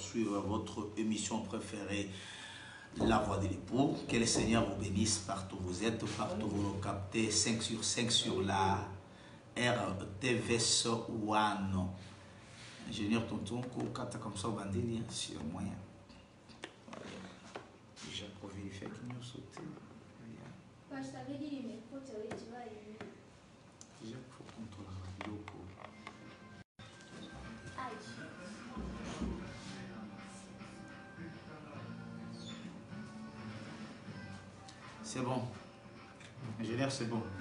encore suivre votre émission préférée, La Voix de l'époux. Que le Seigneur vous bénisse partout où vous êtes, partout où vous nous captez, 5 sur 5 sur la RTVS One. Ingénieur Tonton, comme ça, bandit, sur moyen. Déjà pour vérifier qu'il nous saute. Je t'avais dit, mais faut te retirer. Déjà, il faut contrôler la vidéo. C'est bon. Ingénieur, c'est bon.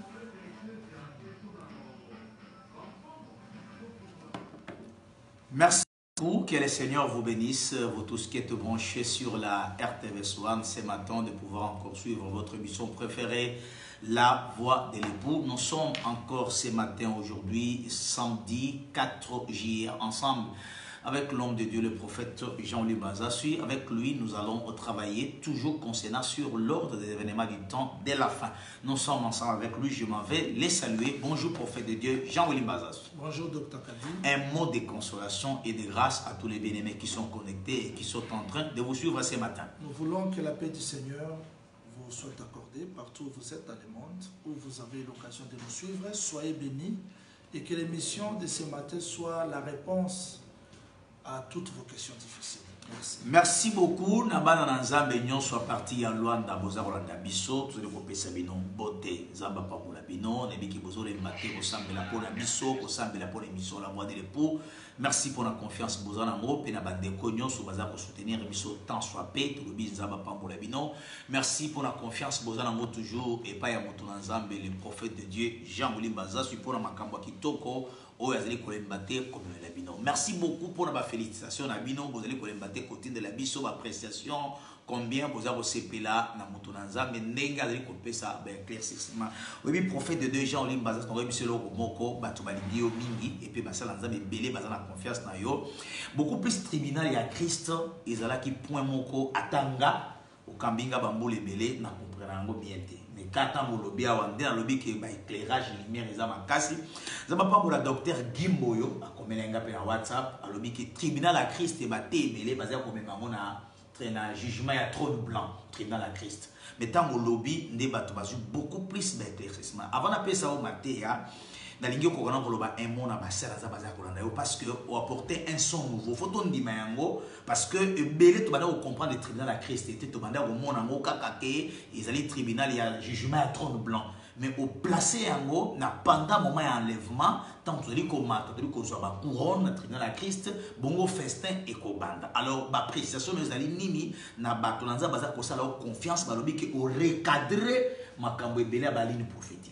Merci beaucoup. Que le Seigneur vous bénisse, vous tous qui êtes branchés sur la RTVS One ce matin, de pouvoir encore suivre votre émission préférée, La Voix de l'époux. Nous sommes encore ce matin, aujourd'hui, samedi 4 juillet, ensemble avec l'homme de Dieu, le prophète Jean-Louis Bazassu. Avec lui, nous allons travailler toujours concernant sur l'ordre des événements du temps dès la fin. Nous sommes ensemble avec lui, je m'en vais les saluer. Bonjour prophète de Dieu, Jean-Louis Bazassu. Bonjour Dr Kadi. Un mot de consolation et de grâce à tous les bien-aimés qui sont connectés et qui sont en train de vous suivre ce matin. Nous voulons que la paix du Seigneur vous soit accordée partout où vous êtes dans le monde, où vous avez l'occasion de nous suivre. Soyez bénis et que l'émission de ce matin soit la réponse à toutes vos questions difficiles. Merci. Merci beaucoup. Nabana Nanzambe nyon soit parti en Luanda boza Rolanda biso tous les kopesa bino bote zamba pa pour la bino nebiki bozo le maté ko sambela pour la biso ko sambela pour l'émission La Voix de l'époux. Merci pour la confiance boza na ngo pe na bande konyo so baza ko soutenir biso tant soit paix tout le bis zamba pa pour la bino. Merci pour la confiance boza na ngo toujours et pas ya moto Nanzambe le prophète de Dieu Jean-Louis Bazassu pour la makambo kitoko. Merci beaucoup pour la félicitation. Vous allez côté de la biso, appréciation. Combien vous avez CP là, Namutunanza, mais n'enga de couper ça, ben éclaircissement. Oui, prophète de deux gens, Lim Bazas, on remet le Moko, Batubalingio, Mingi, et puis Basalanza, mais belé, Bazan la confiance na yo. Beaucoup plus tribunal, il y a Christ, Isala qui point Moko, Atanga, au Kambinga Bambo, les belé, n'a compris bien. Mais quand on lobby à Wande, on lobby qui est éclairage, lumière, ils ont cassé. Ça va pas pour la docteur Gimboyo, à comme elle a WhatsApp, à lobby qui est tribunal à Christ et baté, mais les basés comme on a un jugement à trône blanc, tribunal à Christ. Mais tant au lobby, on débat beaucoup plus d'éclaircissement. Avant d'appeler ça au maté, dans l'ingé qu'on a un mot na basé la zabaza kolanda parce que on apporter un son nouveau photo ndi mayango parce que belé to bana comprendre le tribunal à Christ était to banda au mona ngo kakake ils allaient tribunal il y a jugement à trône blanc mais au placé yango na pendant moment enlèvement tant que dit comme tant que soit ba couronne tribunal à Christ bongo festin et ko banda alors ba appréciation mais allez nini na bato lanza baza ko sala confiance ba lobi que au recadrer makambo belé ba ligne prophétique.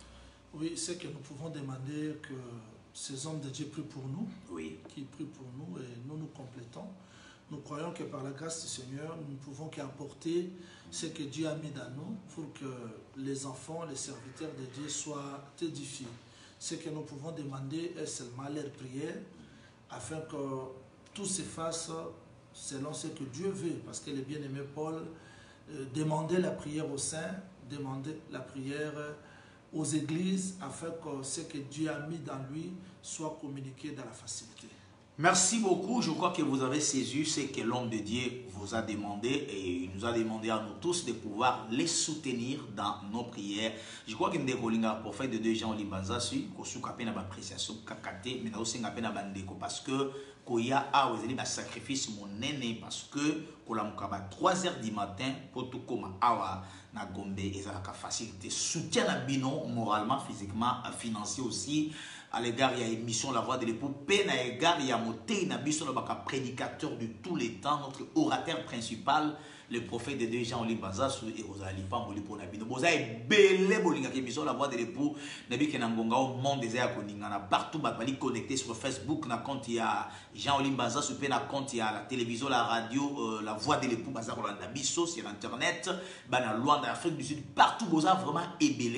Oui, c'est que nous pouvons demander que ces hommes de Dieu prient pour nous, oui, qui prient pour nous et nous nous complétons. Nous croyons que par la grâce du Seigneur, nous ne pouvons qu'apporter ce que Dieu a mis dans nous pour que les enfants, les serviteurs de Dieu soient édifiés. Ce que nous pouvons demander est seulement leur prière afin que tout se fasse selon ce que Dieu veut. Parce que le bien-aimé Paul demandait la prière aux saints, demandait la prière aux églises afin que ce que Dieu a mis dans lui soit communiqué dans la facilité. Merci beaucoup. Je crois que vous avez saisi ce que l'homme de Dieu vous a demandé et il nous a demandé à nous tous de pouvoir les soutenir dans nos prières. Je crois que nous avons prophète de deux gens Limbazasu, qu'on a une appréciation kakate, mais aussi une bandeko parce que koya a osé un sacrifice mon aîné parce que kola mukaba 3h du matin pour tout comme awa na gombe et ça la facilité soutien à bino moralement, physiquement, financier aussi. À l'égard, il y a une mission La Voix de l'époux. Peine à l'égard, il y a monté une mission de prédicateur de tous les temps, notre orateur principal, le prophète de deux gens, Oli Bazas, et Rosali Pamboli pour Nabino. Vous avez belé bolinga qui mission La Voix de l'époux. Nabi Kenangonga au monde des airs koningana partout, batali connecté sur Facebook. Na compte il y a Jean Oli Bazas, ou na compte il y a la télévision, la radio, La Voix de l'époux, Bazar Rolanda Bisso sur internet, bana Luanda, Afrique du Sud, partout, vous avez vraiment ébélé.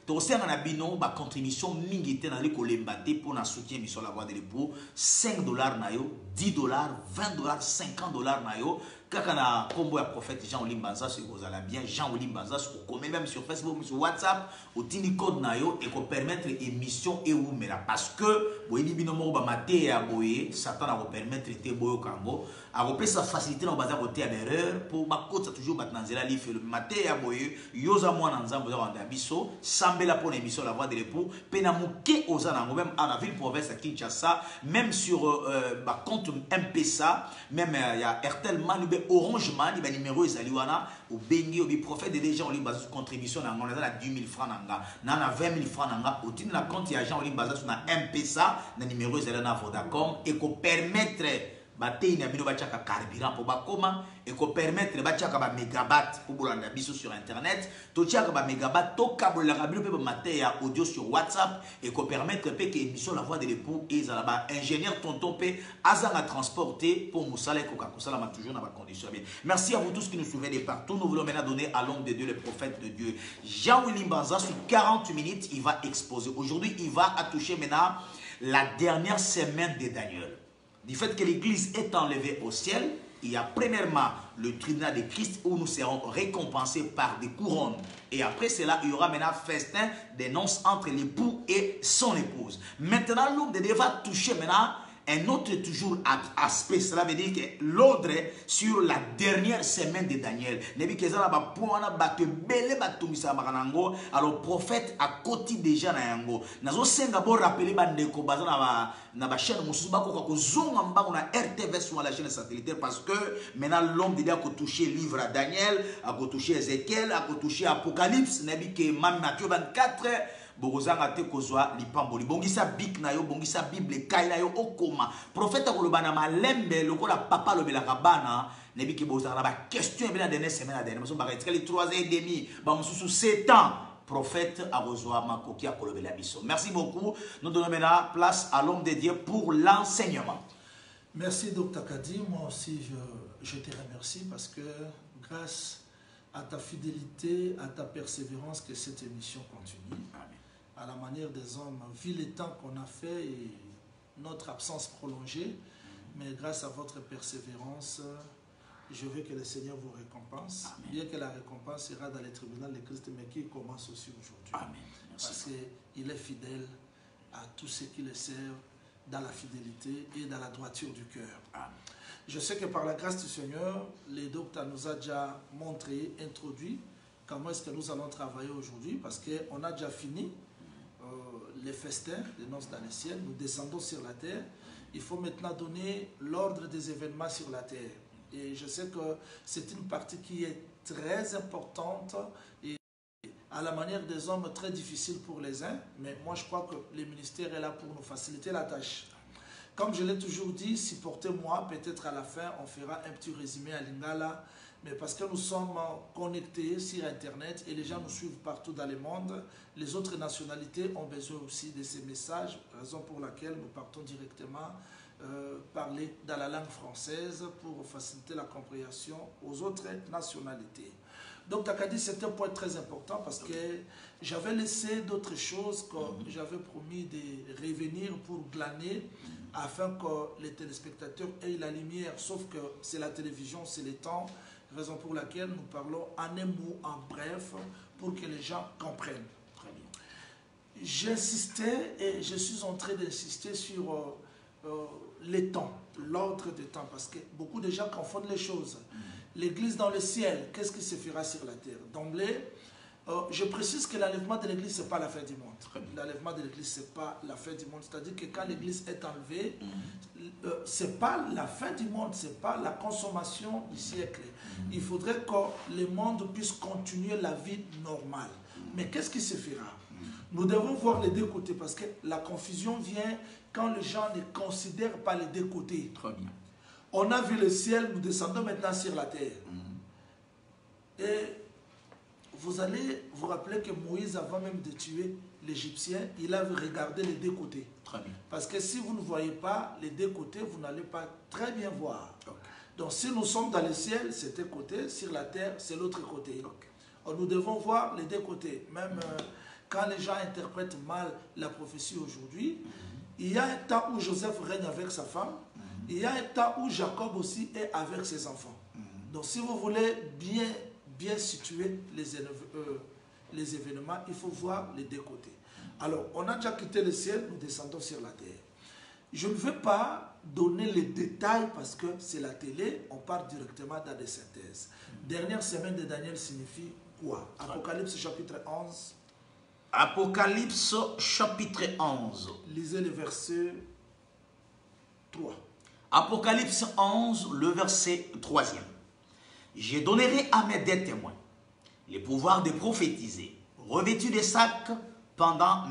tosenga na bino ba contribution mingi te na liko lembate pour na soutien mission la voix de l'époux. $5 na yo, $10, $20, $50 na yo. Kaka na combo ya prophète Jean Olimbanza, si vous allez bien, Jean Olimbanza, vous connaissez même sur Facebook, sur WhatsApp, au tini code na yo, et qu'on permettre émission et ou mera. Parce que, vous avez bino mo ba maté ya boye, Satan a vous permettre te boyo kango, a vous sa facilité na baza côté à l'erreur, pour ma côte ça toujours batnanzela li fait le maté ya boye, yoza moi na nzambo za wanda biso, sambela pour l'émission La Voix de l'époux, pena muke oza nango, même à la ville province à Kinshasa, même sur ba compte MPSA, même il y a Airtel Manube Orange Man, il numéro ezaliwana au bengi au prophète de déjà on lui base sur contribution na ngona na 10 000 francs nanga na 20 000 francs nanga au tin na compte ya agent on lui base sur na MPSA na numéro ezaliwana Vodacom et ko permettre batei na bino bachaka carburant pour bakoma et ko permettre bachaka ba mégabytes pour bolanda biso sur internet to chaka ba mégabytes to câble la bino pe maté ya audio sur WhatsApp et ko permettre pe que émission La Voix de l'époux et za ba ingénieur tonton pe azanga transporter pour musala ko kakosala ma toujours na ba condition bien. Merci à vous tous qui nous suivez de partout. Nous voulons maintenant donner à l'homme de Dieu, le prophète de Dieu, Jean-Willy Mbanza, sur 40 minutes, il va exposer. Aujourd'hui, il va toucher maintenant la dernière semaine de Daniel. Du fait que l'Église est enlevée au ciel, il y a premièrement le tribunal de Christ où nous serons récompensés par des couronnes. Et après cela, il y aura maintenant festin des noces entre l'époux et son épouse. Maintenant, l'homme de Dieu va toucher maintenant un autre toujours aspect. Cela veut dire que l'ordre sur la dernière semaine de Daniel. Alors prophète a côté déjà na yango. Nazo senga bo rappeler bandeko baza na ba chaîne mususu bako ko zonga mbango na RTV sur la chaîne satellitaire parce que maintenant l'homme de Dieu a touché livre à Daniel, a touché Ézéchiel, a touché Apocalypse, nabi que Matthieu 24 bogozanga te kozwa lipamboli bongisa bik na yo bongisa bible kai na yo okoma prophète akoloba na malembe lokola papa lobelaka bana nebi ke bozanga ba question ebena dernière semaine à dernière so ba etikali 3h30 ba mususu 7 ans prophète akozwa makoki akolobela biso. Merci beaucoup. Nous donnons maintenant place à l'homme de Dieu pour l'enseignement. Merci Dr Kadi, moi aussi je te remercie parce que grâce à ta fidélité, à ta persévérance que cette émission continue. Amen. À la manière des hommes, vu les temps qu'on a fait et notre absence prolongée, mais grâce à votre persévérance, je veux que le Seigneur vous récompense. Amen. Bien que la récompense sera dans les tribunaux de Christ, mais qui commence aussi aujourd'hui. Parce qu'il est fidèle à tous ceux qui le servent dans la fidélité et dans la droiture du cœur. Amen. Je sais que par la grâce du Seigneur, les docteurs nous a déjà montré, introduit comment est-ce que nous allons travailler aujourd'hui parce qu'on a déjà fini les festins des noces dans le ciel, nous descendons sur la terre. Il faut maintenant donner l'ordre des événements sur la terre. Et je sais que c'est une partie qui est très importante et à la manière des hommes très difficile pour les uns, mais moi je crois que le ministère est là pour nous faciliter la tâche. Comme je l'ai toujours dit, supportez-moi, peut-être à la fin on fera un petit résumé à Lingala, mais parce que nous sommes connectés sur Internet et les gens nous suivent partout dans le monde, les autres nationalités ont besoin aussi de ces messages, raison pour laquelle nous partons directement parler dans la langue française pour faciliter la compréhension aux autres nationalités. Donc Takadi, c'est un point très important parce que j'avais laissé d'autres choses que j'avais promis de revenir pour glaner afin que les téléspectateurs aient la lumière, sauf que c'est la télévision, c'est le temps, raison pour laquelle nous parlons en un mot, en bref, pour que les gens comprennent. Très bien. J'insistais et je suis en train d'insister sur les temps, l'ordre des temps, parce que beaucoup de gens confondent les choses. L'église dans le ciel, qu'est-ce qui se fera sur la terre? D'emblée, je précise que l'enlèvement de l'église, ce n'est pas la fin du monde. L'enlèvement de l'église, ce n'est pas la fin du monde. C'est-à-dire que quand l'église est enlevée, ce n'est pas la fin du monde, ce n'est pas la consommation du siècle. Il faudrait que le monde puisse continuer la vie normale. Mais qu'est-ce qui se fera? Nous devons voir les deux côtés parce que la confusion vient quand les gens ne considèrent pas les deux côtés. Très bien. On a vu le ciel, nous descendons maintenant sur la terre. Et vous allez vous rappeler que Moïse, avant même de tuer l'Égyptien, il avait regardé les deux côtés. Très bien. Parce que si vous ne voyez pas les deux côtés, vous n'allez pas très bien voir. Okay. Donc si nous sommes dans le ciel, c'est un côté, sur la terre, c'est l'autre côté. Okay. Nous devons voir les deux côtés. Même quand les gens interprètent mal la prophétie aujourd'hui, il y a un temps où Joseph règne avec sa femme, il y a un temps où Jacob aussi est avec ses enfants. Donc si vous voulez bien situer les événements, il faut voir les deux côtés. Alors, on a déjà quitté le ciel, nous descendons sur la terre. Je ne veux pas donner les détails parce que c'est la télé, on part directement dans des synthèses. Dernière semaine de Daniel signifie quoi? Apocalypse chapitre 11. Apocalypse chapitre 11. Lisez le verset 3. Apocalypse 11, le verset 3e. Je donnerai à mes deux témoins le pouvoir de prophétiser, revêtus de sacs pendant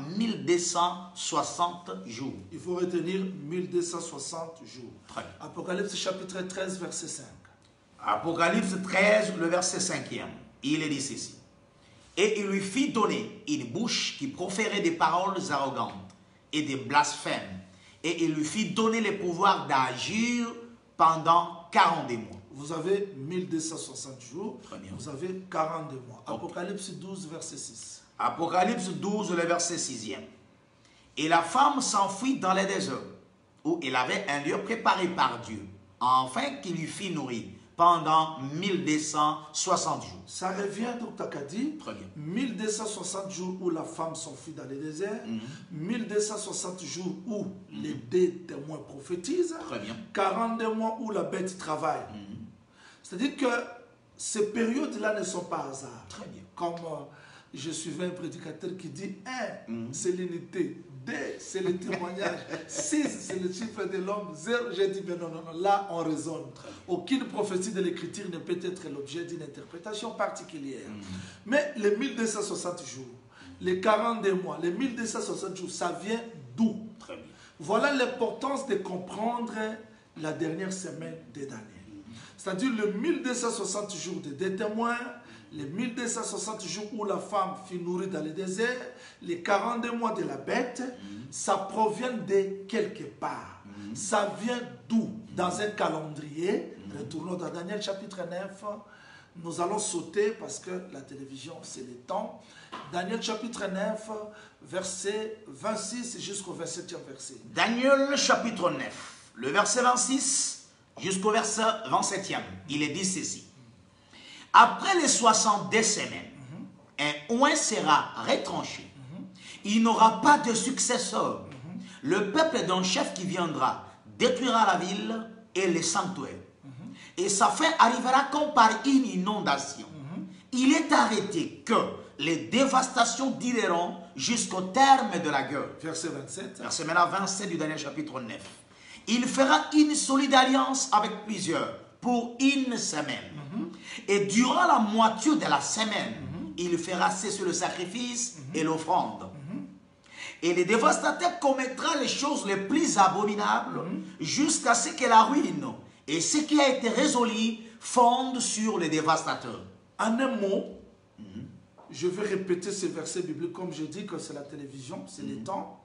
1260 jours. Il faut retenir 1260 jours. Très bien. Apocalypse chapitre 13, verset 5. Apocalypse 13, le verset 5e. Il est dit ceci. Et il lui fit donner une bouche qui proférait des paroles arrogantes et des blasphèmes. Et il lui fit donner le pouvoir d'agir pendant 42 mois. Vous avez 1260 jours, bien. vous avez 42 mois. Apocalypse 12, verset 6. Apocalypse 12, le verset 6e. Et la femme s'enfuit dans les déserts, où elle avait un lieu préparé par Dieu, afin qu'il lui fit nourrir pendant 1260 jours. Ça revient donc, Takadi, Très bien. 1260 jours où la femme s'enfuit dans les déserts, 1260 jours où les deux témoins prophétisent, Très bien. 42 mois où la bête travaille. C'est-à-dire que ces périodes-là ne sont pas hasard. Très bien. Comme je suivais un prédicateur qui dit 1, c'est l'unité. 2, c'est le témoignage. 6, c'est le chiffre de l'homme. 0, j'ai dit, mais non, là, on raisonne. Aucune prophétie de l'écriture ne peut être l'objet d'une interprétation particulière. Mais les 1260 jours, les 42 mois, les 1260 jours, ça vient d'où? Très bien. Voilà l'importance de comprendre la dernière semaine de Daniel. C'est-à-dire le 1260 jours de deux témoins, les 1260 jours où la femme fut nourrie dans le désert, les 42 mois de la bête, ça provient de quelque part. Ça vient d'où? Dans un calendrier. Retournons dans Daniel chapitre 9. Nous allons sauter parce que la télévision, c'est le temps. Daniel chapitre 9, verset 26 jusqu'au 27e verset. Daniel chapitre 9, le verset 26 jusqu'au verset 27e. Il est dit ceci. Après les 62 semaines, un oint sera retranché. Il n'aura pas de successeur. Le peuple d'un chef qui viendra détruira la ville et les sanctuaires. Et sa fin arrivera comme par une inondation. Il est arrêté que les dévastations dureront jusqu'au terme de la guerre. Verset 27. Verset maintenant 27 du Daniel chapitre 9. Il fera une solide alliance avec plusieurs pour une semaine. Et durant la moitié de la semaine, il fera cesser le sacrifice et l'offrande. Et le dévastateur commettra les choses les plus abominables jusqu'à ce que la ruine et ce qui a été résolu fonde sur le dévastateur. En un mot, je vais répéter ce verset biblique comme je dis que c'est la télévision, c'est le temps.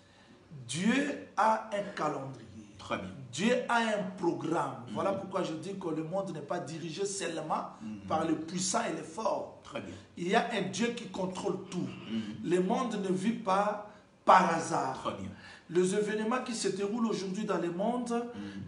Dieu a un calendrier. Très bien. Dieu a un programme. Voilà pourquoi je dis que le monde n'est pas dirigé seulement par les puissants et les forts. Très bien. Il y a un Dieu qui contrôle tout. Le monde ne vit pas par hasard. Très bien. Les événements qui se déroulent aujourd'hui dans le monde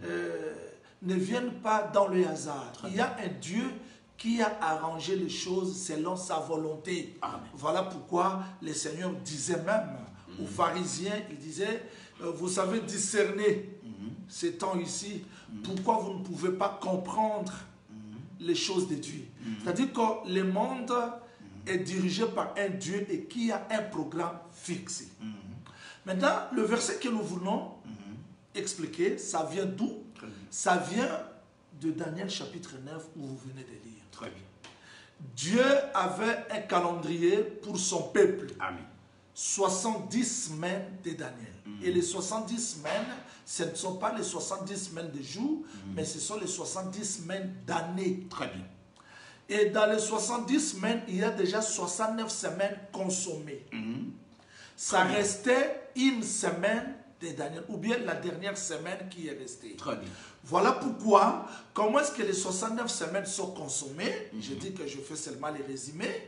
ne viennent pas dans le hasard. Il y a un Dieu qui a arrangé les choses selon sa volonté. Amen. Voilà pourquoi le Seigneur disait même aux pharisiens, il disait, vous savez discerner ces temps ici, pourquoi vous ne pouvez pas comprendre les choses de Dieu. C'est-à-dire que le monde est dirigé par un Dieu et qui a un programme fixé. Maintenant, le verset que nous voulons expliquer, ça vient d'où? Ça vient de Daniel chapitre 9 où vous venez de lire. Très bien. Dieu avait un calendrier pour son peuple. Amen. 70 semaines de Daniel. Et les 70 semaines, ce ne sont pas les 70 semaines de jours, mais ce sont les 70 semaines d'années. Très bien. Et dans les 70 semaines, il y a déjà 69 semaines consommées. Ça restait une semaine de Daniel, ou bien la dernière semaine qui est restée. Très bien. Voilà pourquoi, comment est-ce que les 69 semaines sont consommées? Je dis que je fais seulement les résumés.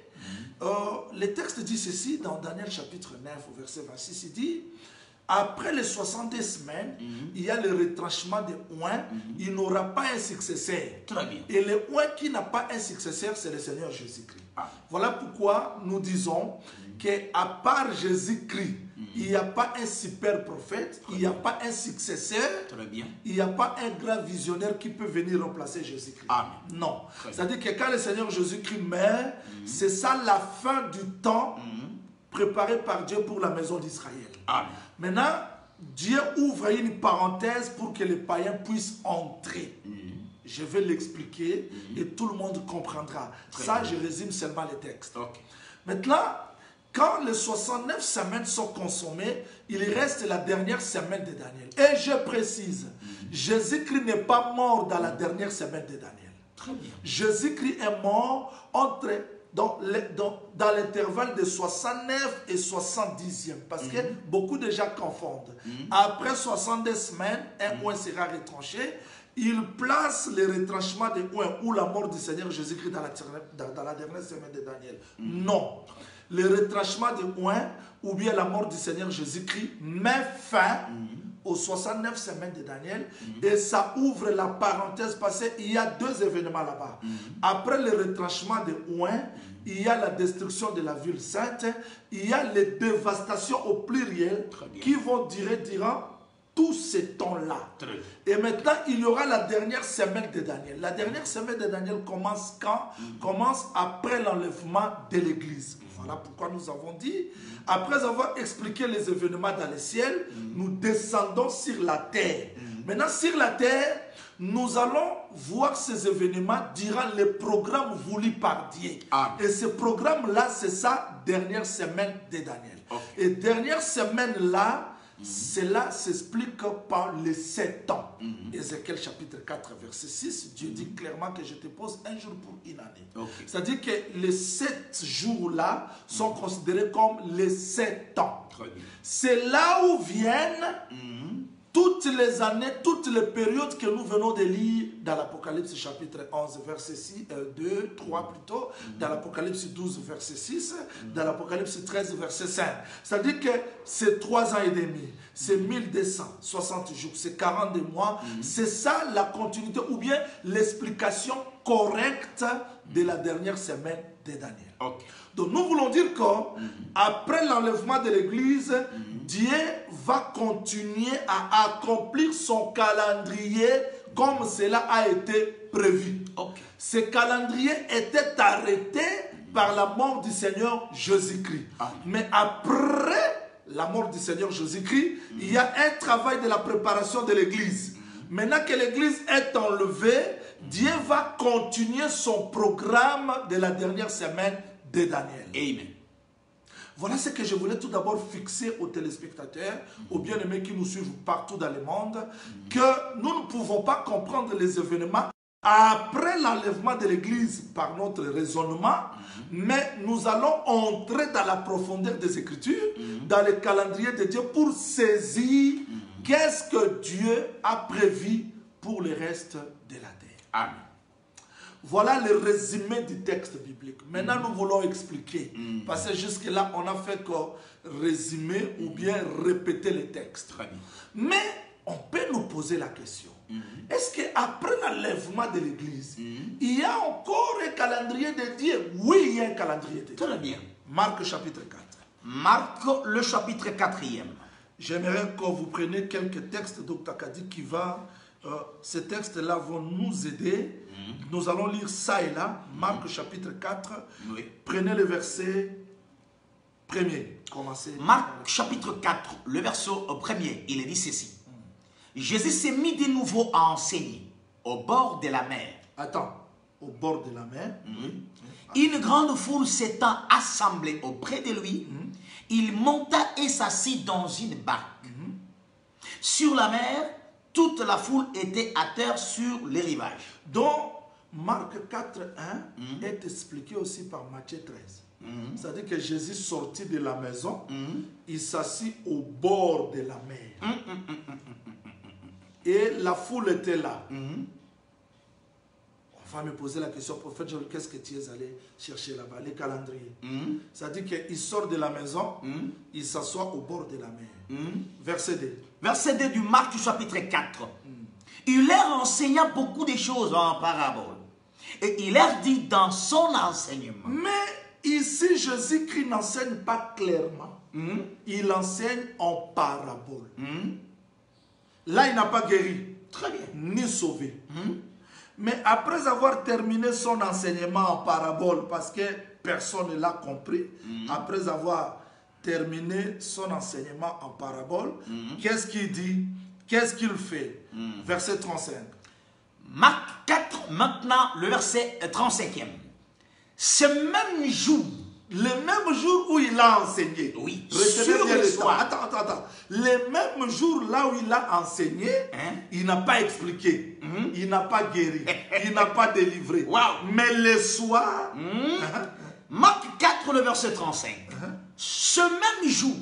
Le texte dit ceci dans Daniel chapitre 9 au verset 26, il dit: après les 70 semaines, il y a le retranchement de oint, il n'aura pas un successeur. Très bien. Et le oint qui n'a pas un successeur, c'est le Seigneur Jésus-Christ. Voilà pourquoi nous disons qu'à part Jésus-Christ, il n'y a pas un super prophète, il n'y a pas un successeur, Très bien. il n'y a pas un grand visionnaire qui peut venir remplacer Jésus-Christ. Amen. Non. Très bien. C'est-à-dire que quand le Seigneur Jésus-Christ meurt, c'est ça la fin du temps préparé par Dieu pour la maison d'Israël. Amen. Maintenant, Dieu ouvre une parenthèse pour que les païens puissent entrer. Je vais l'expliquer et tout le monde comprendra. Ça, je résume seulement les textes. Ok. Maintenant, quand les 69 semaines sont consommées, il reste la dernière semaine de Daniel. Et je précise, Jésus-Christ n'est pas mort dans la dernière semaine de Daniel. Très bien. Jésus-Christ est mort dans l'intervalle de 69 et 70e. Parce que beaucoup de gens confondent. Après 62 semaines, un oint sera retranché. Il place le retranchement des oints ou la mort du Seigneur Jésus-Christ dans la dernière semaine de Daniel. Non. Le retranchement des oints ou bien la mort du Seigneur Jésus-Christ met fin aux 69 semaines de Daniel et ça ouvre la parenthèse parce qu'il y a deux événements là-bas. Après le retranchement des oints, il y a la destruction de la ville sainte, il y a les dévastations au pluriel qui vont durer durant tout ce temps-là. Et maintenant, il y aura la dernière semaine de Daniel. La dernière semaine de Daniel commence quand? Commence après l'enlèvement de l'Église. Voilà pourquoi nous avons dit, après avoir expliqué les événements dans le ciel, nous descendons sur la terre. Maintenant, sur la terre, nous allons voir ces événements durant le programme voulu par Dieu. Et ce programme-là, c'est sa dernière semaine de Daniel. Et dernière semaine-là, cela s'explique par les 7 ans. Ézéchiel chapitre 4 verset 6, Dieu dit clairement que je te pose un jour pour une année. C'est-à-dire que les 7 jours-là sont considérés comme les 7 ans. C'est là où viennent toutes les années, toutes les périodes que nous venons de lire dans l'Apocalypse chapitre 11 verset 6, 2, 3 plutôt, dans l'Apocalypse 12 verset 6, dans l'Apocalypse 13 verset 5. C'est-à-dire que c'est 3 ans et demi, c'est 1260 jours, c'est 42 mois. C'est ça la continuité ou bien l'explication correcte de la dernière semaine de Daniel. Donc nous voulons dire qu'après l'enlèvement de l'Église, Dieu va continuer à accomplir son calendrier comme cela a été prévu. Ce calendrier était arrêté par la mort du Seigneur Jésus-Christ. Mais après la mort du Seigneur Jésus-Christ, il y a un travail de la préparation de l'Église. Maintenant que l'Église est enlevée, Dieu va continuer son programme de la dernière semaine de Daniel. Amen. Voilà ce que je voulais tout d'abord fixer aux téléspectateurs, aux bien-aimés qui nous suivent partout dans le monde, que nous ne pouvons pas comprendre les événements après l'enlèvement de l'Église par notre raisonnement, mais nous allons entrer dans la profondeur des Écritures, dans le calendrier de Dieu pour saisir qu'est-ce que Dieu a prévu pour le reste de la terre. Amen. Voilà le résumé du texte biblique. Maintenant, nous voulons expliquer. Parce que jusque-là, on a fait que résumer ou bien répéter les textes. Très bien. Mais on peut nous poser la question. Est-ce qu'après l'enlèvement de l'Église, il y a encore un calendrier de Dieu? Oui, il y a un calendrier de Dieu. Très bien. Marc chapitre 4. Marc, le chapitre 4e. J'aimerais que vous preniez quelques textes d'Octakadi qui va... ces textes-là vont nous aider. Nous allons lire ça et là. Marc chapitre 4. Prenez le verset 1er. Commencez. Marc chapitre 4, le verset 1er, il est dit ceci. Jésus s'est mis de nouveau à enseigner au bord de la mer. Attends, au bord de la mer. Une grande foule s'étant assemblée auprès de lui, il monta et s'assit dans une barque. Sur la mer, toute la foule était à terre sur les rivages. Donc, Marc 4, 1 est expliqué aussi par Matthieu 13. C'est-à-dire que Jésus sortit de la maison, il s'assit au bord de la mer. Et la foule était là. On va me poser la question, prophète Joël, qu'est-ce que tu es allé chercher là-bas? Les calendriers. C'est-à-dire qu'il sort de la maison, il s'assoit au bord de la mer. Verset 2. Verset 2 du Marc chapitre 4. Il leur enseigna beaucoup de choses en parabole. Et il leur dit dans son enseignement. Mais ici, Jésus-Christ n'enseigne pas clairement. Il enseigne en parabole. Là, il n'a pas guéri. Très bien. Ni sauvé. Mais après avoir terminé son enseignement en parabole, parce que personne ne l'a compris, après avoir terminé son enseignement en parabole, qu'est-ce qu'il dit? Qu'est-ce qu'il fait? Verset 35. Marc 4, maintenant le verset 35e. Ce même jour, le même jour où il a enseigné. Oui, Retenez sur bien le le soir. temps. Attends. Le même jour là où il a enseigné, il n'a pas expliqué. Il n'a pas guéri. Il n'a pas délivré. Wow. Mais le soir, Marc 4, le verset 35. Ce même jour,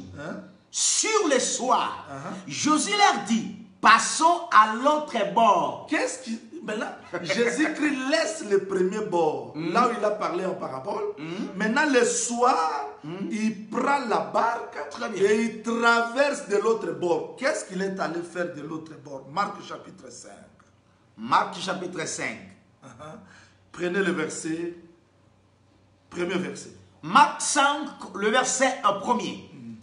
sur le soir, Jésus leur dit, passons à l'autre bord. qu'est-ce qui... Maintenant, Jésus-Christ laisse le premier bord, là où il a parlé en parabole. Maintenant, le soir, il prend la barque et il traverse de l'autre bord. Qu'est-ce qu'il est allé faire de l'autre bord? Marc chapitre 5. Marc chapitre 5. Prenez le verset, premier verset. Marc 5, le verset 1er.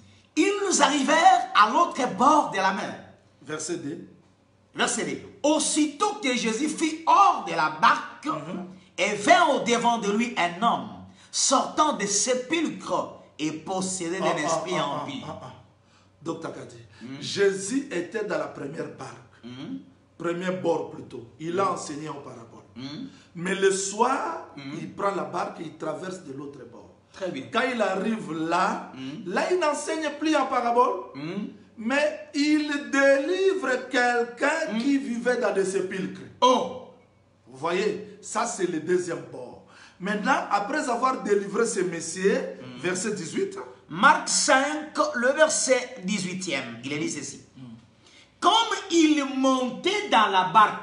Ils arrivèrent à l'autre bord de la mer. Verset 2. Verset 2. Aussitôt que Jésus fut hors de la barque, et vint au-devant de lui un homme, sortant des sépulcres et possédé d'un esprit impur. Docteur Kadi, Jésus était dans la première barque, premier bord plutôt. Il a enseigné en parabole. Mais le soir, il prend la barque et il traverse de l'autre bord. Très bien. Quand il arrive là, là il n'enseigne plus en parabole, mais il délivre quelqu'un qui vivait dans des sépulcres. Oh! Vous voyez, ça c'est le deuxième bord. Maintenant, après avoir délivré ce messieurs, verset 18. Marc 5, le verset 18e, il est dit ceci. Comme il montait dans la barque,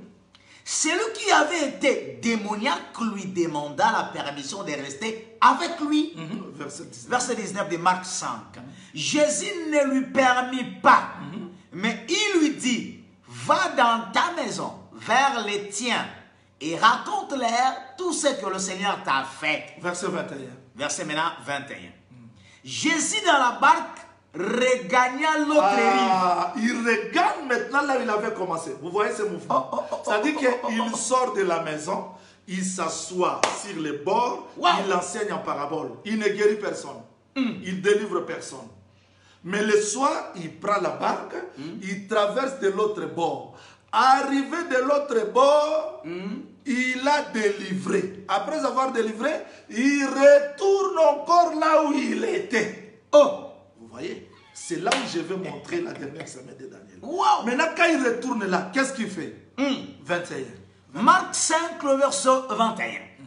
celui qui avait été démoniaque lui demanda la permission de rester avec lui. Verset 19. Verset 19 de Marc 5. Jésus ne lui permit pas, mais il lui dit, va dans ta maison, vers les tiens, et raconte-leur tout ce que le Seigneur t'a fait. Verset 21. Verset maintenant 21. Jésus dans la barque regagna l'autre rive. Il regagne maintenant là où il avait commencé. Vous voyez ce mouvement? C'est-à-dire qu'il sort de la maison, il s'assoit sur les bords, il enseigne en parabole. Il ne guérit personne. Il délivre personne. Mais le soir, il prend la barque, il traverse de l'autre bord. Arrivé de l'autre bord, il a délivré. Après avoir délivré, il retourne encore là où il était. Oh! Vous voyez? C'est là où je vais montrer la dernière semaine de Daniel. Wow. Maintenant, quand il retourne là, qu'est-ce qu'il fait? 21. Marc 5, le verset 21.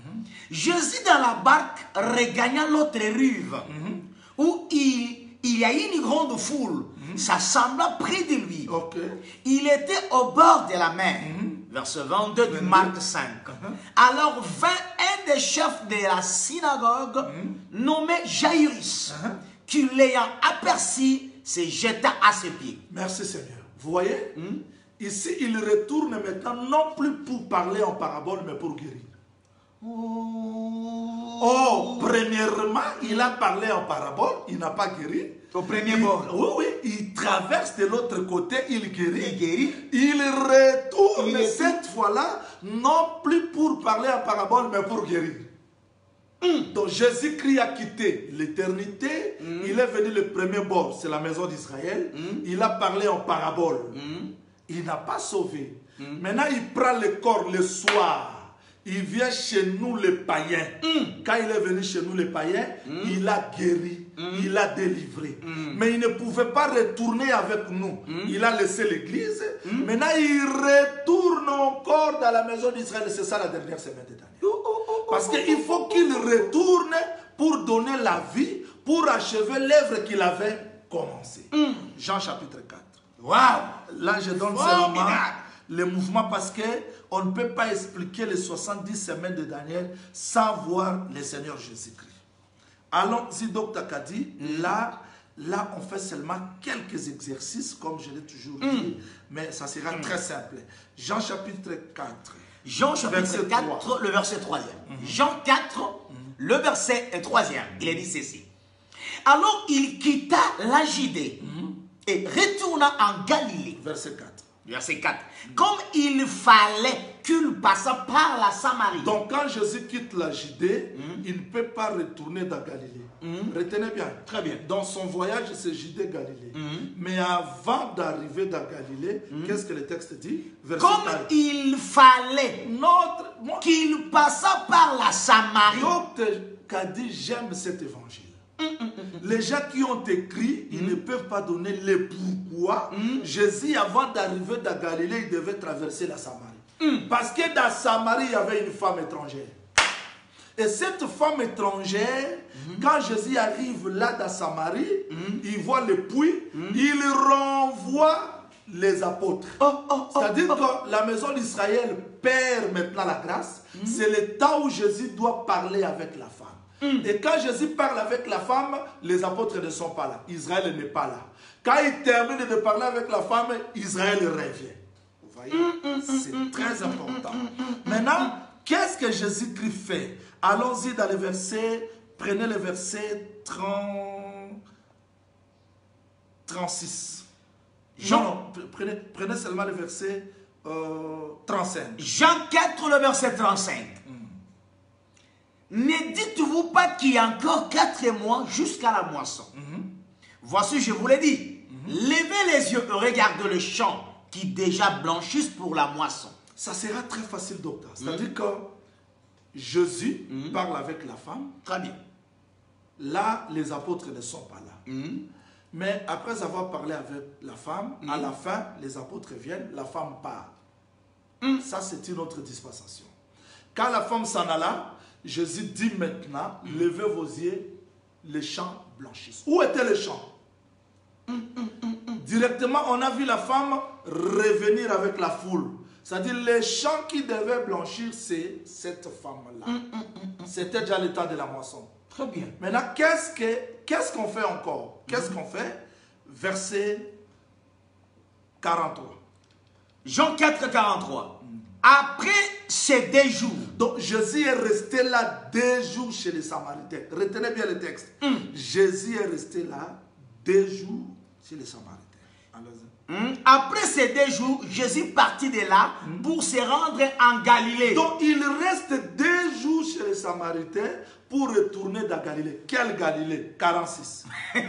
Jésus dans la barque regagna l'autre rive, où il y a une grande foule s'assembla près de lui. Il était au bord de la mer. Verset 22 du Marc 5. Alors vint un des chefs de la synagogue, nommé Jairus, qui l'ayant aperçu, se jeta à ses pieds. Merci Seigneur. Vous voyez? Ici, il retourne maintenant non plus pour parler en parabole, mais pour guérir. Oh, premièrement, il a parlé en parabole, il n'a pas guéri. Au premier bord. Oui, il traverse de l'autre côté, il guérit. Il retourne cette fois-là, non plus pour parler en parabole, mais pour guérir. Donc Jésus-Christ a quitté l'éternité, il est venu le premier bord, c'est la maison d'Israël. Il a parlé en parabole. Il n'a pas sauvé. Maintenant, il prend le corps le soir. Il vient chez nous les païens. Quand il est venu chez nous les païens, il a guéri, il a délivré. Mais il ne pouvait pas retourner avec nous. Il a laissé l'église. Maintenant, il retourne encore dans la maison d'Israël. C'est ça la dernière semaine de Daniel. Parce qu'il faut qu'il retourne pour donner la vie, pour achever l'œuvre qu'il avait commencée. Jean chapitre 4. Waouh! Là, je donne seulement le mouvement parce qu'on ne peut pas expliquer les 70 semaines de Daniel sans voir le Seigneur Jésus-Christ. Allons-y, Dr. Kadi. Là, on fait seulement quelques exercices, comme je l'ai toujours dit, mais ça sera très simple. Jean chapitre 4. Jean chapitre 4, le verset 3e. Jean 4, le verset 3e. Il est dit ceci. Alors il quitta la Judée et retourna en Galilée. Verset 4. Verset 4. Comme il fallait qu'il passe par la Samarie. Donc quand Jésus quitte la Judée, il ne peut pas retourner dans Galilée. Retenez bien. Très bien. Dans son voyage, c'est Judée-Galilée. Mais avant d'arriver dans Galilée, qu'est-ce que le texte dit? Verset Comme 4. il fallait qu'il passe par la Samarie. Docteur Kadi, j'aime cet évangile. Les gens qui ont écrit, ils ne peuvent pas donner le pourquoi. Jésus, avant d'arriver dans Galilée, il devait traverser la Samarie. Parce que dans Samarie, il y avait une femme étrangère. Et cette femme étrangère, quand Jésus arrive là dans Samarie, il voit le puits, il renvoie les apôtres. C'est-à-dire que la maison d'Israël perd maintenant la grâce. C'est le temps où Jésus doit parler avec la femme. Et quand Jésus parle avec la femme, les apôtres ne sont pas là. Israël n'est pas là. Quand il termine de parler avec la femme, Israël revient. Vous voyez, c'est très important. Maintenant, qu'est-ce que Jésus-Christ fait? Allons-y dans les versets, prenez le verset 36. Jean, prenez seulement le verset 35. Jean 4, le verset 35. Ne dites-vous pas qu'il y a encore 4 mois jusqu'à la moisson? Voici, je vous l'ai dit. Levez les yeux et regardez le champ qui déjà blanchissent pour la moisson. Ça sera très facile, docteur. C'est-à-dire que Jésus parle avec la femme. Très bien. Là, les apôtres ne sont pas là. Mais après avoir parlé avec la femme, à la fin, les apôtres viennent, la femme part. Ça, c'est une autre dispensation. Quand la femme s'en alla, Jésus dit maintenant, levez vos yeux, les champs blanchissent. Où était le champ? Directement, on a vu la femme revenir avec la foule. C'est-à-dire, les champs qui devaient blanchir, c'est cette femme-là. C'était déjà le temps de la moisson. Très bien. Maintenant, qu'est-ce qu'on fait encore? Qu'est-ce qu'on fait? Verset 43. Jean 4, 43. Après ces 2 jours. Donc Jésus est resté là 2 jours chez les Samaritains. Retenez bien le texte. Jésus est resté là 2 jours chez les Samaritains. Après ces 2 jours, Jésus partit de là pour se rendre en Galilée. Donc il reste 2 jours chez les Samaritains pour retourner dans Galilée. Quelle Galilée? 46.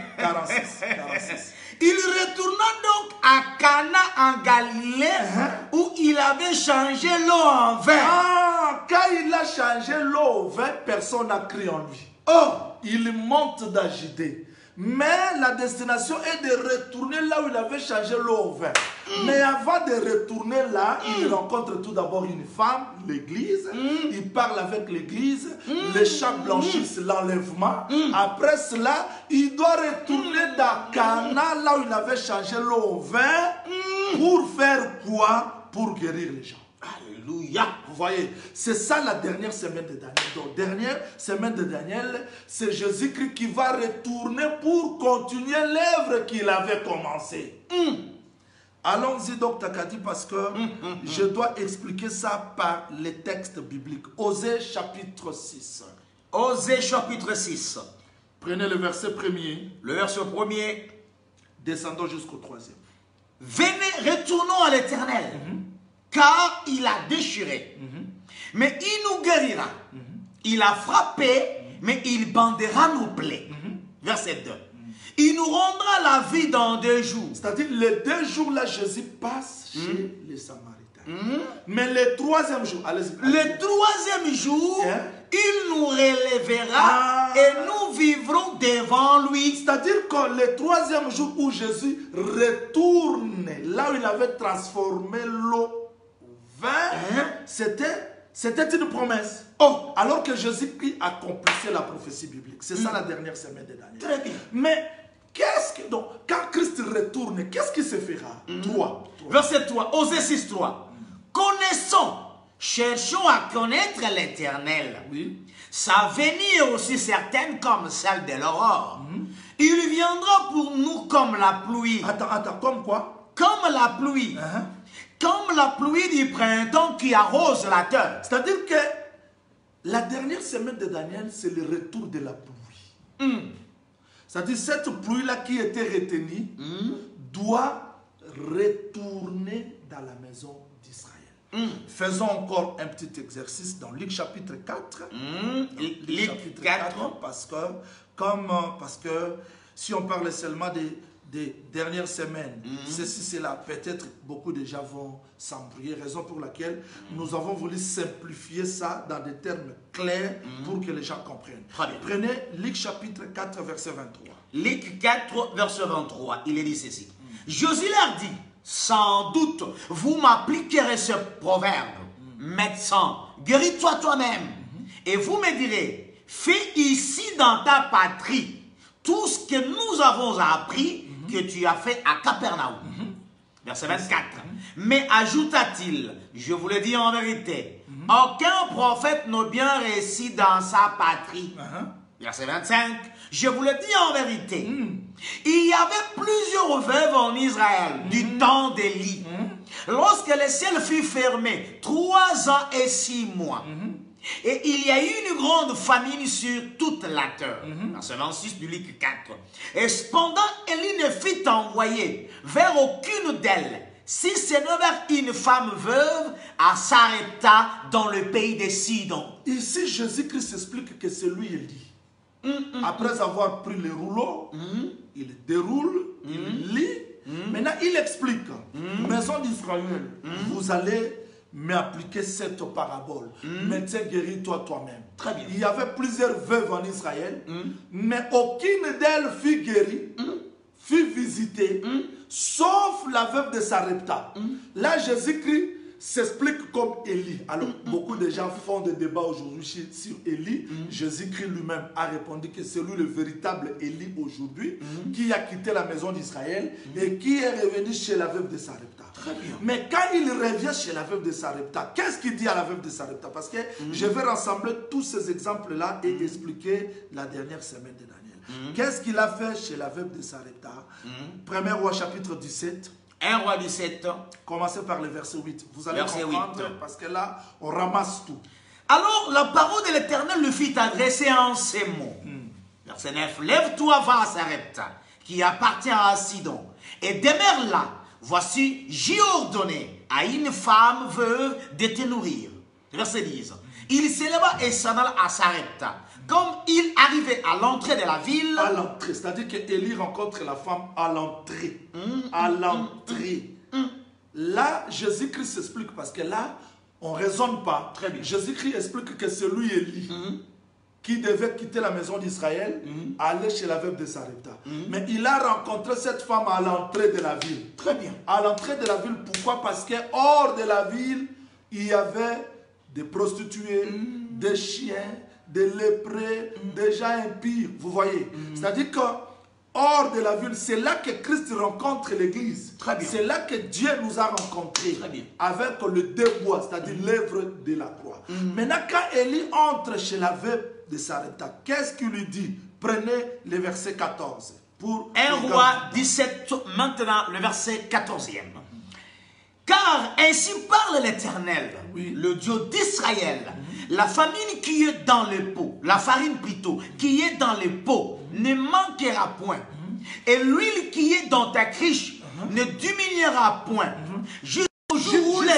46. Il retourna donc à Cana en Galilée où il avait changé l'eau en vin. Ah, quand il a changé l'eau au vin, personne n'a crié en lui. Oh, il monte dans Judée. Mais la destination est de retourner là où il avait changé l'eau au vin. Mais avant de retourner là, il rencontre tout d'abord une femme, l'église. Il parle avec l'église. Les champs blanchissent, l'enlèvement. Après cela, il doit retourner dans Cana, là où il avait changé l'eau au vin. Pour faire quoi? Pour guérir les gens. Alléluia. Vous voyez, c'est ça la dernière semaine de Daniel. Donc, dernière semaine de Daniel, c'est Jésus-Christ qui va retourner pour continuer l'œuvre qu'il avait commencée. Allons-y, Dr. Kadi, parce que je dois expliquer ça par les textes bibliques. Osée chapitre 6. Osée chapitre 6. Prenez le verset premier. Le verset premier. Descendons jusqu'au 3e. Venez, retournons à l'Éternel, car il a déchiré, mais il nous guérira. Il a frappé, mais il bandera nos plaies. Verset 2. Il nous rendra la vie dans 2 jours. C'est-à-dire, les 2 jours là, Jésus passe chez les Samaritains. Mais le 3e jour, allez-y. Le 3e jour, il nous relèvera et nous vivrons devant lui. C'est-à-dire que le 3e jour où Jésus retourne là où il avait transformé l'eau en vin, c'était c'était une promesse. Oh, Alors que Jésus-Christ accomplissait la prophétie biblique. C'est ça la dernière semaine de Daniel. très bien. Mais donc, quand Christ retourne, qu'est-ce qui se fera? 3. Verset 3, Osée 6, 3. Connaissons, cherchons à connaître l'Éternel. Oui. Sa venue est aussi certaine comme celle de l'aurore. Il viendra pour nous comme la pluie. Attends, comme quoi? Comme la pluie. Comme la pluie du printemps qui arrose la terre. C'est-à-dire que la dernière semaine de Daniel, c'est le retour de la pluie. C'est-à-dire cette pluie-là qui était retenue doit retourner dans la maison d'Israël. Faisons encore un petit exercice dans Luc chapitre 4. Luc chapitre 4, parce que si on parle seulement des dernières semaines, ceci, c'est là, peut-être beaucoup de gens vont s'embrouiller, raison pour laquelle nous avons voulu simplifier ça dans des termes clairs pour que les gens comprennent. Prenez Luc chapitre 4, verset 23. Luc 4, verset 23, il est dit ceci. Josué leur dit, sans doute, vous m'appliquerez ce proverbe, médecin, guéris-toi toi-même. Et vous me direz, fais ici dans ta patrie tout ce que nous avons appris que tu as fait à Capernaum. Verset 24. Mais ajouta-t-il, je vous le dis en vérité, aucun prophète n'a bien réussi dans sa patrie. Verset 25. Je vous le dis en vérité, il y avait plusieurs veuves en Israël du temps d'Élie. Lorsque le ciel fut fermé, 3 ans et 6 mois. Et il y a eu une grande famine sur toute la terre. Verset 26 du Luc 4. Et cependant, Élie ne fut envoyé vers aucune d'elles, si ce n'est vers une femme veuve à Sarepta dans le pays de Sidon. Ici, Jésus-Christ explique que c'est lui Élie. Après avoir pris le rouleau, il déroule, il lit. Maintenant, il explique, maison d'Israël, vous allez m'appliquer cette parabole. Médecin, guéris-toi toi-même. Très bien. Il y avait plusieurs veuves en Israël, mais aucune d'elles fut guérie, fut visitée, sauf la veuve de Sarepta. Là, Jésus-Christ s'explique comme Élie. Alors, beaucoup de gens font des débats aujourd'hui sur Élie. Jésus-Christ lui-même a répondu que c'est lui le véritable Élie aujourd'hui, qui a quitté la maison d'Israël et qui est revenu chez la veuve de Sarepta. Très bien. Mais quand il revient chez la veuve de Sarepta, qu'est-ce qu'il dit à la veuve de Sarepta? Parce que je vais rassembler tous ces exemples-là et expliquer la dernière semaine de Daniel. Qu'est-ce qu'il a fait chez la veuve de Sarepta? 1er roi chapitre 17. 1 roi 17. Commencez par le verset 8. Vous allez Verset comprendre 8. parce que là, on ramasse tout. Alors la parole de l'Éternel lui fit adresser en ces mots. Verset 9. Lève-toi, va à Sarepta, qui appartient à Sidon, et demeure là. Voici, j'ai ordonné à une femme veuve de te nourrir. Verset 10. Il s'éleva et s'en alla à Sarepta. Comme il arrivait à l'entrée de la ville. À l'entrée, c'est-à-dire qu'Élie rencontre la femme à l'entrée. À l'entrée. Là, Jésus-Christ s'explique parce que là, on ne raisonne pas. Très bien. Jésus-Christ explique que c'est lui, Élie, qui devait quitter la maison d'Israël, aller chez la veuve de Sarepta. Mais il a rencontré cette femme à l'entrée de la ville. Très bien. À l'entrée de la ville, pourquoi? Parce que hors de la ville, il y avait des prostituées, des chiens, des lépreux, des gens impies. Vous voyez? C'est-à-dire que hors de la ville, c'est là que Christ rencontre l'Église. C'est là que Dieu nous a rencontrés. Avec le débois, c'est-à-dire l'œuvre de la croix. Maintenant, quand Élie entre chez la veuve de Sarepta, qu'est-ce qu'il lui dit? Prenez le verset 14. Pour 1 roi 17, maintenant le verset 14e. Car ainsi parle l'Éternel, le Dieu d'Israël. La famine qui est dans le pot, la farine plutôt, qui est dans le pot, ne manquera point. Et l'huile qui est dans ta criche ne diminuera point. Jusqu'au jour où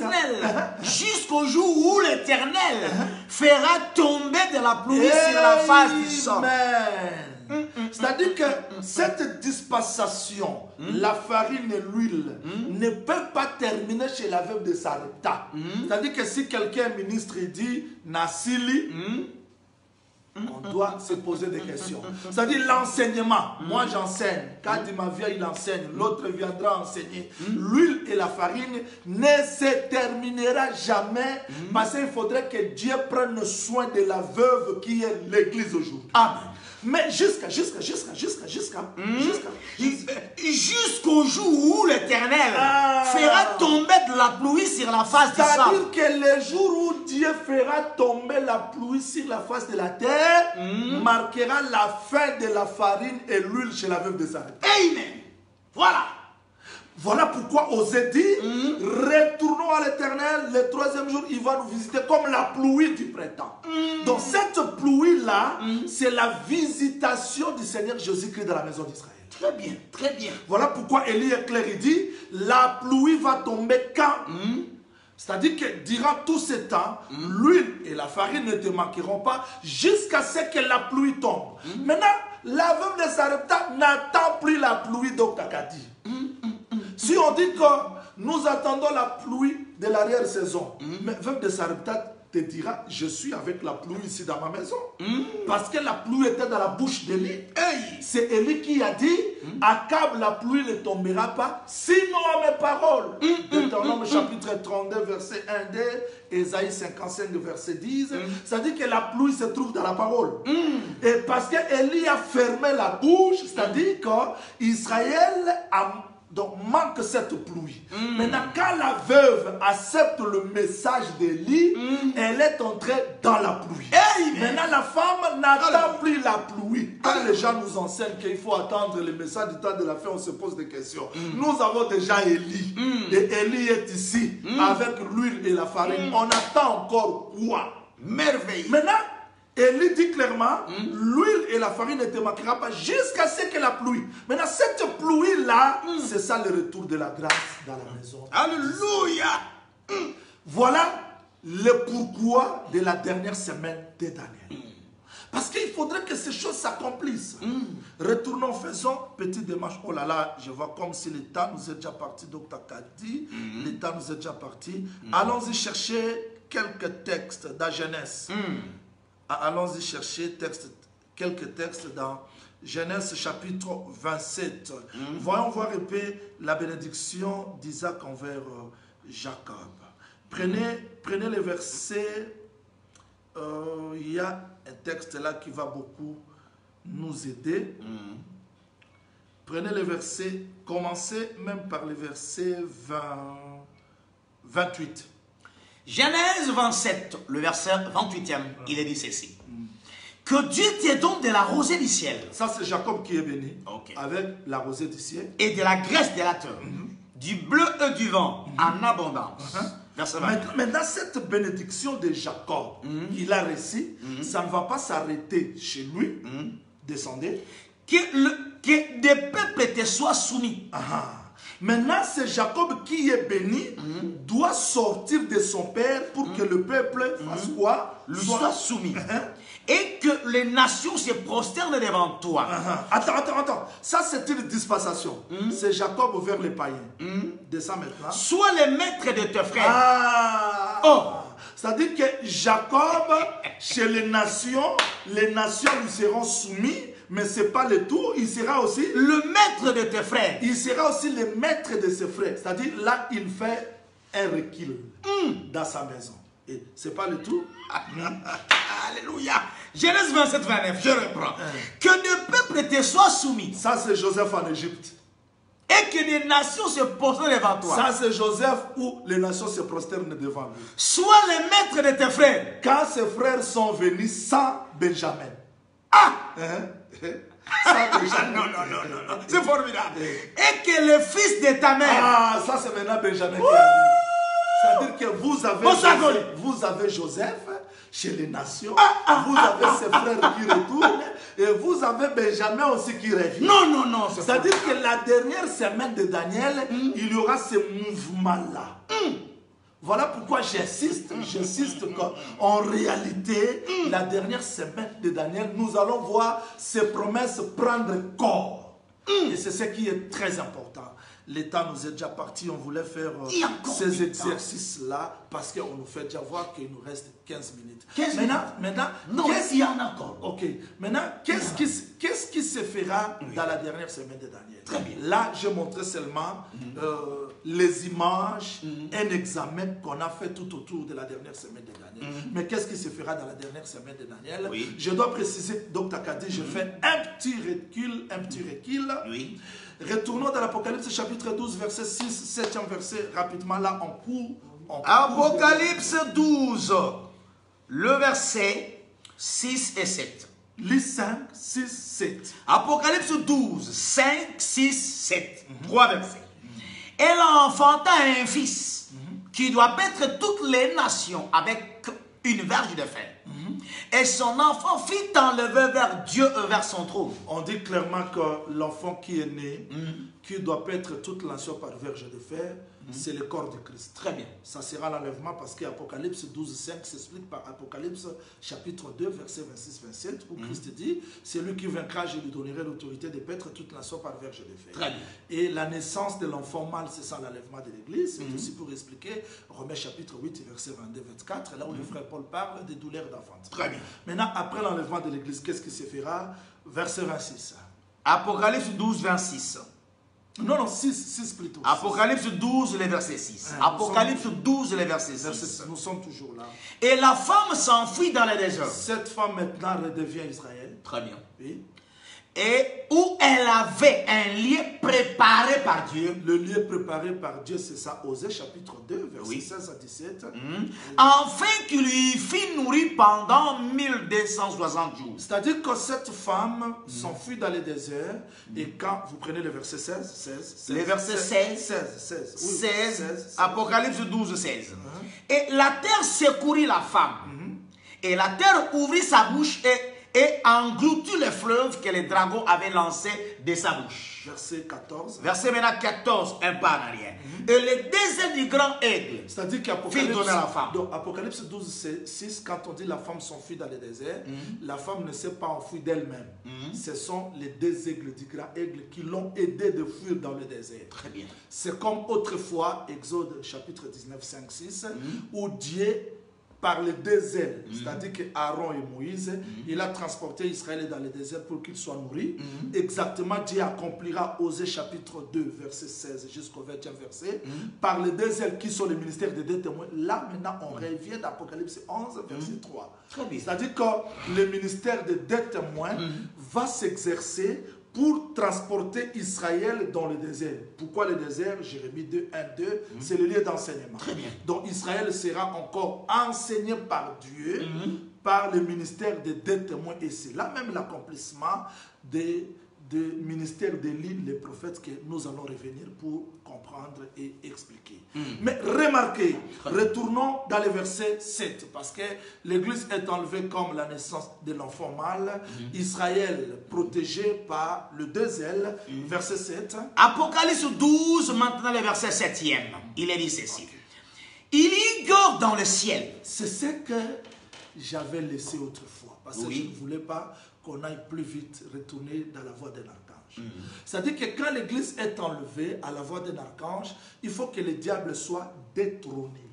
l'Éternel fera tomber de la pluie sur la face du sol. C'est-à-dire que cette dispensation, la farine et l'huile, ne peut pas terminer chez la veuve de Sarepta. C'est-à-dire que si quelqu'un ministre dit Nasili, On doit se poser des questions. C'est-à-dire l'enseignement. Moi j'enseigne. Quand il m'a vient, il enseigne. L'autre viendra enseigner. L'huile et la farine ne se terminera jamais. Parce qu'il faudrait que Dieu prenne soin de la veuve qui est l'église aujourd'hui. Amen. Mais jusqu'au jour où l'Éternel fera tomber de la pluie sur la face du sable. C'est-à-dire que le jour où Dieu fera tomber la pluie sur la face de la terre, marquera la fin de la farine et l'huile chez la veuve de Sarepta. Amen. Voilà. Voilà pourquoi Osée dit, retournons à l'Éternel, le troisième jour, il va nous visiter comme la pluie du printemps. Donc cette pluie-là, c'est la visitation du Seigneur Jésus-Christ dans la maison d'Israël. Très bien, très bien. Voilà pourquoi Élie est clair, il dit, la pluie va tomber quand C'est-à-dire que durant tout ce temps, l'huile et la farine ne te manqueront pas jusqu'à ce que la pluie tombe. Maintenant, la veuve de Sarepta n'attend plus la pluie d'Oktakati. Si on dit que nous attendons la pluie de l'arrière-saison, mais veuve de Sarepta te dira, je suis avec la pluie ici dans ma maison. Parce que la pluie était dans la bouche d'Élie. C'est Élie qui a dit, Akab, la pluie ne tombera pas, sinon à mes paroles. Deutéronome chapitre 32, verset 1d, Ésaïe 55, verset 10. Ça dit que la pluie se trouve dans la parole. Et parce que Élie a fermé la bouche, c'est-à-dire qu'Israël donc manque cette pluie. Maintenant, quand la veuve accepte le message d'Élie, elle est entrée dans la pluie. Maintenant, la femme n'attend plus la pluie. Quand les gens nous enseignent qu'il faut attendre le message du temps de la fin, on se pose des questions. Nous avons déjà Élie. Et Élie est ici, avec l'huile et la farine. On attend encore quoi? Merveille. Maintenant, Élie dit clairement, l'huile et la farine ne te manquera pas jusqu'à ce que la pluie. Maintenant, cette pluie-là, c'est ça le retour de la grâce dans la maison. Alléluia. Voilà le pourquoi de la dernière semaine de Daniel. Parce qu'il faudrait que ces choses s'accomplissent. Retournons, faisons petite démarche. Oh là là, je vois comme si le temps nous est déjà parti. Docteur Kadi, le temps nous est déjà parti. Allons-y chercher quelques textes de la Genèse. Allons-y chercher quelques textes dans Genèse chapitre 27. Voyons voir un peu la bénédiction d'Isaac envers Jacob. Prenez les versets. Il y a un texte là qui va beaucoup nous aider. Prenez les versets, commencez même par les versets 28. Genèse 27, le verset 28e, il est dit ceci. Que Dieu te donne de la rosée du ciel. Ça, c'est Jacob qui est béni. Avec la rosée du ciel. Et de la graisse de la terre. Du bleu et du vent en abondance. Verset 28. Maintenant, cette bénédiction de Jacob qu'il a reçue, ça ne va pas s'arrêter chez lui. Descendez. Que des peuples te soient soumis. Maintenant, c'est Jacob qui est béni, doit sortir de son père pour que le peuple fasse quoi? Lui soit soumis. Et que les nations se prosternent devant toi. Attends. Ça, c'est une dispensation. C'est Jacob vers les païens. Descends maintenant. Sois le maître de tes frères. C'est-à-dire que Jacob, chez les nations lui seront soumis. Mais ce n'est pas le tout, il sera aussi le maître de tes frères. Il sera aussi le maître de ses frères. C'est-à-dire, là, il fait un recul dans sa maison. Et ce n'est pas le tout. Alléluia. Genèse 27, 29, je reprends. Que des peuples te soient soumis. Ça, c'est Joseph en Égypte. Et que des nations se prosternent devant toi. Ça, c'est Joseph où les nations se prosternent devant lui. Sois le maître de tes frères. Quand ses frères sont venus sans Benjamin. Non. C'est formidable. Et que le fils de ta mère. Ça c'est maintenant Benjamin qui a dit. C'est-à-dire que vous avez Joseph chez les nations. Vous avez ses frères qui retournent. Et vous avez Benjamin aussi qui revient. Non. C'est-à-dire que la dernière semaine de Daniel, il y aura ce mouvement-là. Voilà pourquoi j'insiste qu'en réalité, la dernière semaine de Daniel, nous allons voir ces promesses prendre corps. Et c'est ce qui est très important. l'état nous est déjà parti. On voulait faire ces exercices-là parce qu'on nous fait déjà voir qu'il nous reste 15 minutes. 15 maintenant, non, il y en a encore. Ok. Maintenant, qu'est-ce qui se fera dans la dernière semaine de Daniel? Très bien. Là, je montrais seulement les images, un examen qu'on a fait tout autour de la dernière semaine de Daniel. Mais qu'est-ce qui se fera dans la dernière semaine de Daniel? Oui. Je dois préciser, Dr. Kadi, je fais un petit recul. Oui. Retournons dans l'Apocalypse chapitre 12, verset 6, 7e verset, rapidement, là, en cours. Apocalypse 12, le verset 6 et 7. Lis 5, 6, 7. Apocalypse 12, 5, 6, 7. 3 versets. Elle enfanta un fils qui doit paître toutes les nations avec une verge de fer. Et son enfant fit enlever vers Dieu et vers son trône. On dit clairement que l'enfant qui est né, qui doit paître toute la nation par verge de fer, c'est le corps de Christ. Très bien. Ça sera l'enlèvement parce qu'Apocalypse 12, 5 s'explique par Apocalypse chapitre 2, verset 26-27, où Christ dit, c'est lui qui vaincra, je lui donnerai l'autorité de paître toute la nation par verge de fer. Très bien. Et la naissance de l'enfant mâle, c'est ça l'enlèvement de l'Église. C'est aussi pour expliquer Romains chapitre 8, verset 22-24, là où le frère Paul parle des douleurs d'enfantement. Très bien. Maintenant, après l'enlèvement de l'Église, qu'est-ce qui se fera? Verset 26. Apocalypse 12, 26. Non, 6 plutôt. Apocalypse 12, le verset 6. Apocalypse 12, le verset 6. Nous sommes toujours là. Et la femme s'enfuit dans le désert. Cette femme maintenant redevient Israël. Très bien. Oui. Et où elle avait un lieu préparé par Dieu. Le lieu préparé par Dieu, c'est ça, Osée chapitre 2, verset 16 à 17. Enfin qu'il lui fit nourrir pendant 1260 jours. C'est-à-dire que cette femme s'enfuit dans le désert. Et quand vous prenez le verset 16. Le verset 16. 16. Apocalypse 12, 16. Et la terre secourit la femme. Et la terre ouvrit sa bouche et engloutit le fleuve que le dragon avait lancé de sa bouche. Verset 14. Verset maintenant 14, un pas en arrière. Et le désert du grand aigle. C'est-à-dire qu'Apocalypse 12, 6, quand on dit la femme s'enfuit dans le désert, la femme ne s'est pas enfuie d'elle-même. Ce sont les deux aigles du grand aigle qui l'ont aidé de fuir dans le désert. Très bien. C'est comme autrefois, Exode chapitre 19, 5, 6, où Dieu, par les deux ailes, c'est-à-dire qu'Aaron et Moïse, il a transporté Israël dans le désert pour qu'il soit nourri. Exactement, Dieu accomplira Osée chapitre 2, verset 16 jusqu'au 20e verset, par les deux ailes qui sont les ministères des deux témoins. Là, maintenant, on revient d'Apocalypse 11, verset 3. C'est-à-dire que le ministère des deux témoins va s'exercer pour transporter Israël dans le désert. Pourquoi le désert? Jérémie 2, 1, 2, c'est le lieu d'enseignement. Donc Israël sera encore enseigné par Dieu, par le ministère des deux témoins. Et c'est là même l'accomplissement des ministère d'Élie, les prophètes, que nous allons revenir pour comprendre et expliquer. Mais remarquez, retournons dans le verset 7, parce que l'Église est enlevée comme la naissance de l'enfant mâle, Israël protégé par le deux ailes, verset 7. Apocalypse 12, maintenant le verset 7e, il est dit ceci. Il y a dans le ciel. C'est ce que j'avais laissé autrefois, parce que je ne voulais pas qu'on aille plus vite retourner dans la voie d'un archange. C'est-à-dire que quand l'Église est enlevée à la voie d'un archange, il faut que le diable soit détrôné.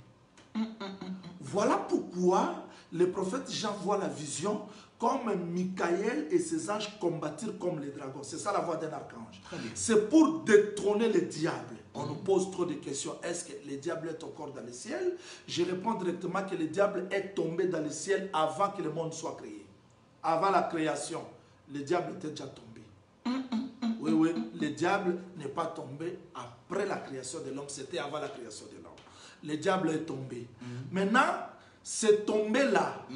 Voilà pourquoi le prophète Jean voit la vision comme Michael et ses anges combattirent comme les dragons. C'est ça la voie d'un archange. C'est pour détrôner le diable. On nous pose trop de questions. Est-ce que le diable est encore dans le ciel? Je réponds directement que le diable est tombé dans le ciel avant que le monde soit créé. Avant la création, le diable était déjà tombé. Oui, le diable n'est pas tombé après la création de l'homme, c'était avant la création de l'homme. Le diable est tombé. Maintenant, ce tombé-là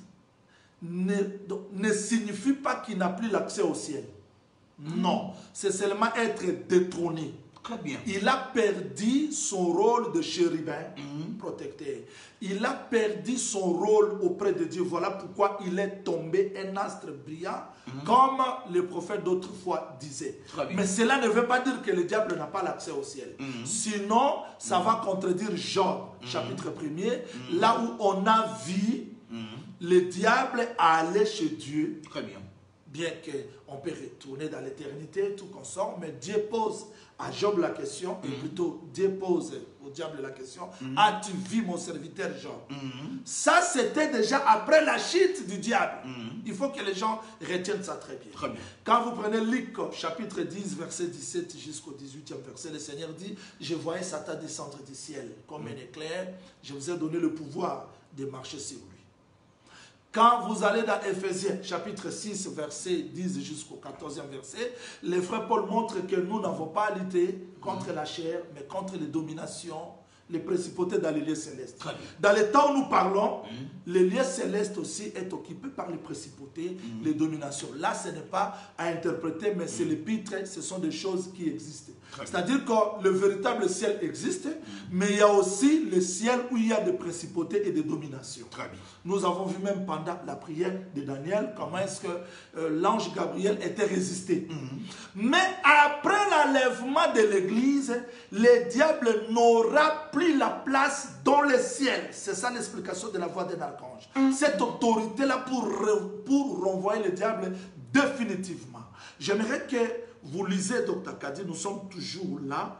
ne signifie pas qu'il n'a plus l'accès au ciel. Non, c'est seulement être détrôné. Très bien. Il a perdu son rôle de chérubin protecteur. Il a perdu son rôle auprès de Dieu. Voilà pourquoi il est tombé un astre brillant, comme le prophète d'autrefois disait. Mais cela ne veut pas dire que le diable n'a pas l'accès au ciel. Sinon, ça va contredire Job, chapitre 1er, là où on a vu le diable aller chez Dieu. Très bien. bien qu'on peut retourner dans l'éternité, tout consort, mais Dieu pose à Job la question, et plutôt Dieu pose au diable la question, as-tu vu mon serviteur Job? Ça, c'était déjà après la chute du diable. Il faut que les gens retiennent ça très bien. Très bien. Quand vous prenez Luc, chapitre 10, verset 17 jusqu'au 18e verset, le Seigneur dit, je voyais Satan descendre du ciel comme un éclair, je vous ai donné le pouvoir de marcher sur lui. Quand vous allez dans Éphésiens, chapitre 6, verset 10 jusqu'au 14e verset, le frère Paul montre que nous n'avons pas à lutter contre la chair, mais contre les dominations, les principautés dans les lieux célestes. Dans le temps où nous parlons, le lieu céleste aussi est occupé par les principautés, les dominations. Là, ce n'est pas à interpréter, mais c'est l'épître, ce sont des choses qui existent. C'est-à-dire que le véritable ciel existe, mais il y a aussi le ciel où il y a des principautés et des dominations. Très bien. Nous avons vu même pendant la prière de Daniel comment est-ce que l'ange Gabriel était résisté. Mais après l'enlèvement de l'église, le diable n'aura plus la place dans le ciel. C'est ça l'explication de la voix d'un archange. Cette autorité-là pour renvoyer le diable définitivement. J'aimerais que vous lisez, Dr. Kadi, nous sommes toujours là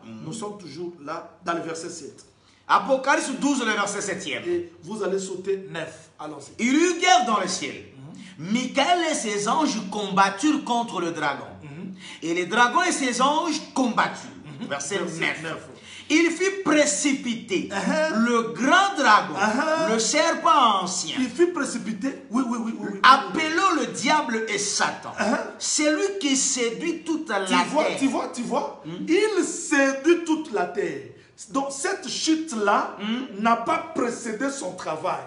dans le verset 7. Apocalypse 12, le verset 7e. Et vous allez sauter 9. Allons-y. Il y eut guerre dans le ciel. Michael et ses anges combatturent contre le dragon. Et les dragons et ses anges combatturent. Verset 9. Il fut précipité, le grand dragon, le serpent ancien. Il fut précipité, oui. Appelons le diable et Satan. C'est lui qui séduit toute la terre. Tu vois, il séduit toute la terre. Donc cette chute-là n'a pas précédé son travail.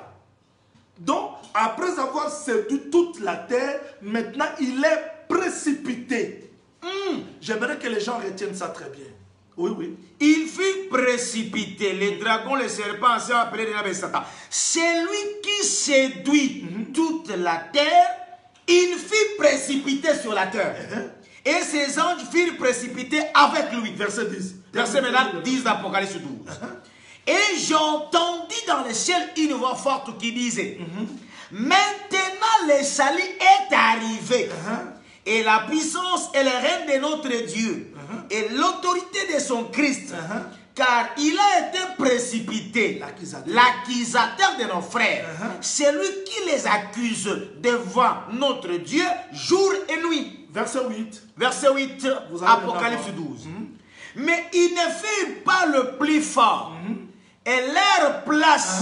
Donc, après avoir séduit toute la terre, maintenant il est précipité. J'aimerais que les gens retiennent ça très bien. Oui. Il fut précipité, les dragons, les serpents anciens appelés le diable et Satan. C'est lui qui séduit toute la terre. Il fut précipité sur la terre. Et ses anges furent précipités avec lui. Verset 10. Verset 10 d'Apocalypse 12. Et j'entendis dans le ciel une voix forte qui disait, maintenant le salut est arrivé. Et la puissance et le règne de notre Dieu. Et l'autorité de son Christ. Car il a été précipité, l'accusateur de nos frères. C'est lui qui les accuse devant notre Dieu jour et nuit. Verset 8. Verset 8, Apocalypse 12. Mais il ne fut pas le plus fort. Et leur place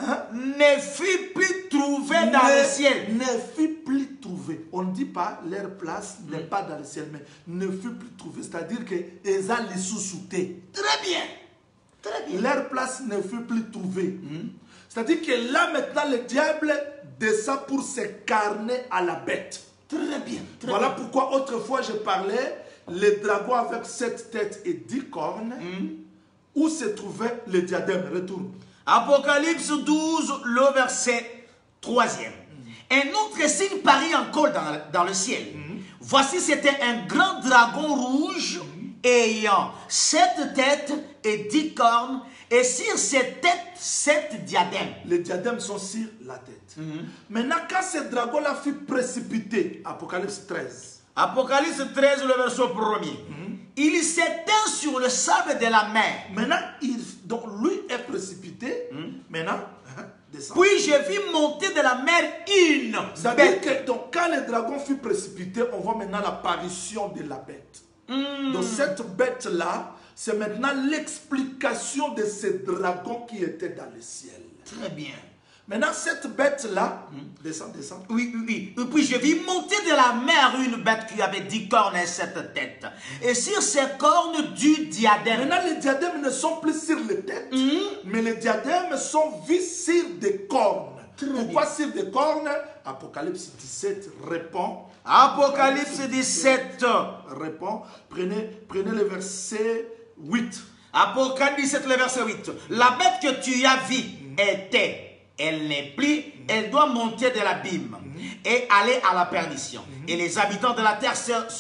ne fut plus trouvée dans le ciel. Ne fut plus trouvée. On ne dit pas leur place n'est pas dans le ciel, mais ne fut plus trouvée. C'est-à-dire que ils ont les sous-soutés. Très bien. Très bien. Leur place ne fut plus trouvée. C'est-à-dire que là maintenant le diable descend pour se carner à la bête. Très bien. Voilà pourquoi autrefois je parlais les dragons avec 7 têtes et 10 cornes. Où se trouvait le diadème? Retourne. Apocalypse 12, le verset 3e. Un autre signe parut encore dans le ciel. Voici, c'était un grand dragon rouge ayant 7 têtes et 10 cornes. Et sur ces têtes, 7 diadèmes. Les diadèmes sont sur la tête. Maintenant, quand ce dragon-là fut précipité, Apocalypse 13. Apocalypse 13, le verset 1er. Il s'éteint sur le sable de la mer. Maintenant, donc lui est précipité. Maintenant, descend. Puis je vis monter de la mer une C'est-à-dire bête. que donc, quand le dragon fut précipité, on voit maintenant l'apparition de la bête. Donc cette bête-là, c'est maintenant l'explication de ce dragon qui était dans le ciel. Très bien. Maintenant, cette bête-là, descend. Oui. Et puis je vis monter de la mer une bête qui avait 10 cornes et 7 têtes. Et sur ces cornes du diadème. Maintenant, les diadèmes ne sont plus sur les têtes, mais les diadèmes sont vus sur des cornes. Pourquoi sur des cornes? Apocalypse 17 répond. Apocalypse 17 répond. Prenez le verset 8. Apocalypse 17, le verset 8. La bête que tu as vue était, elle n'est plus, elle doit monter de l'abîme et aller à la perdition. Et les habitants de la terre,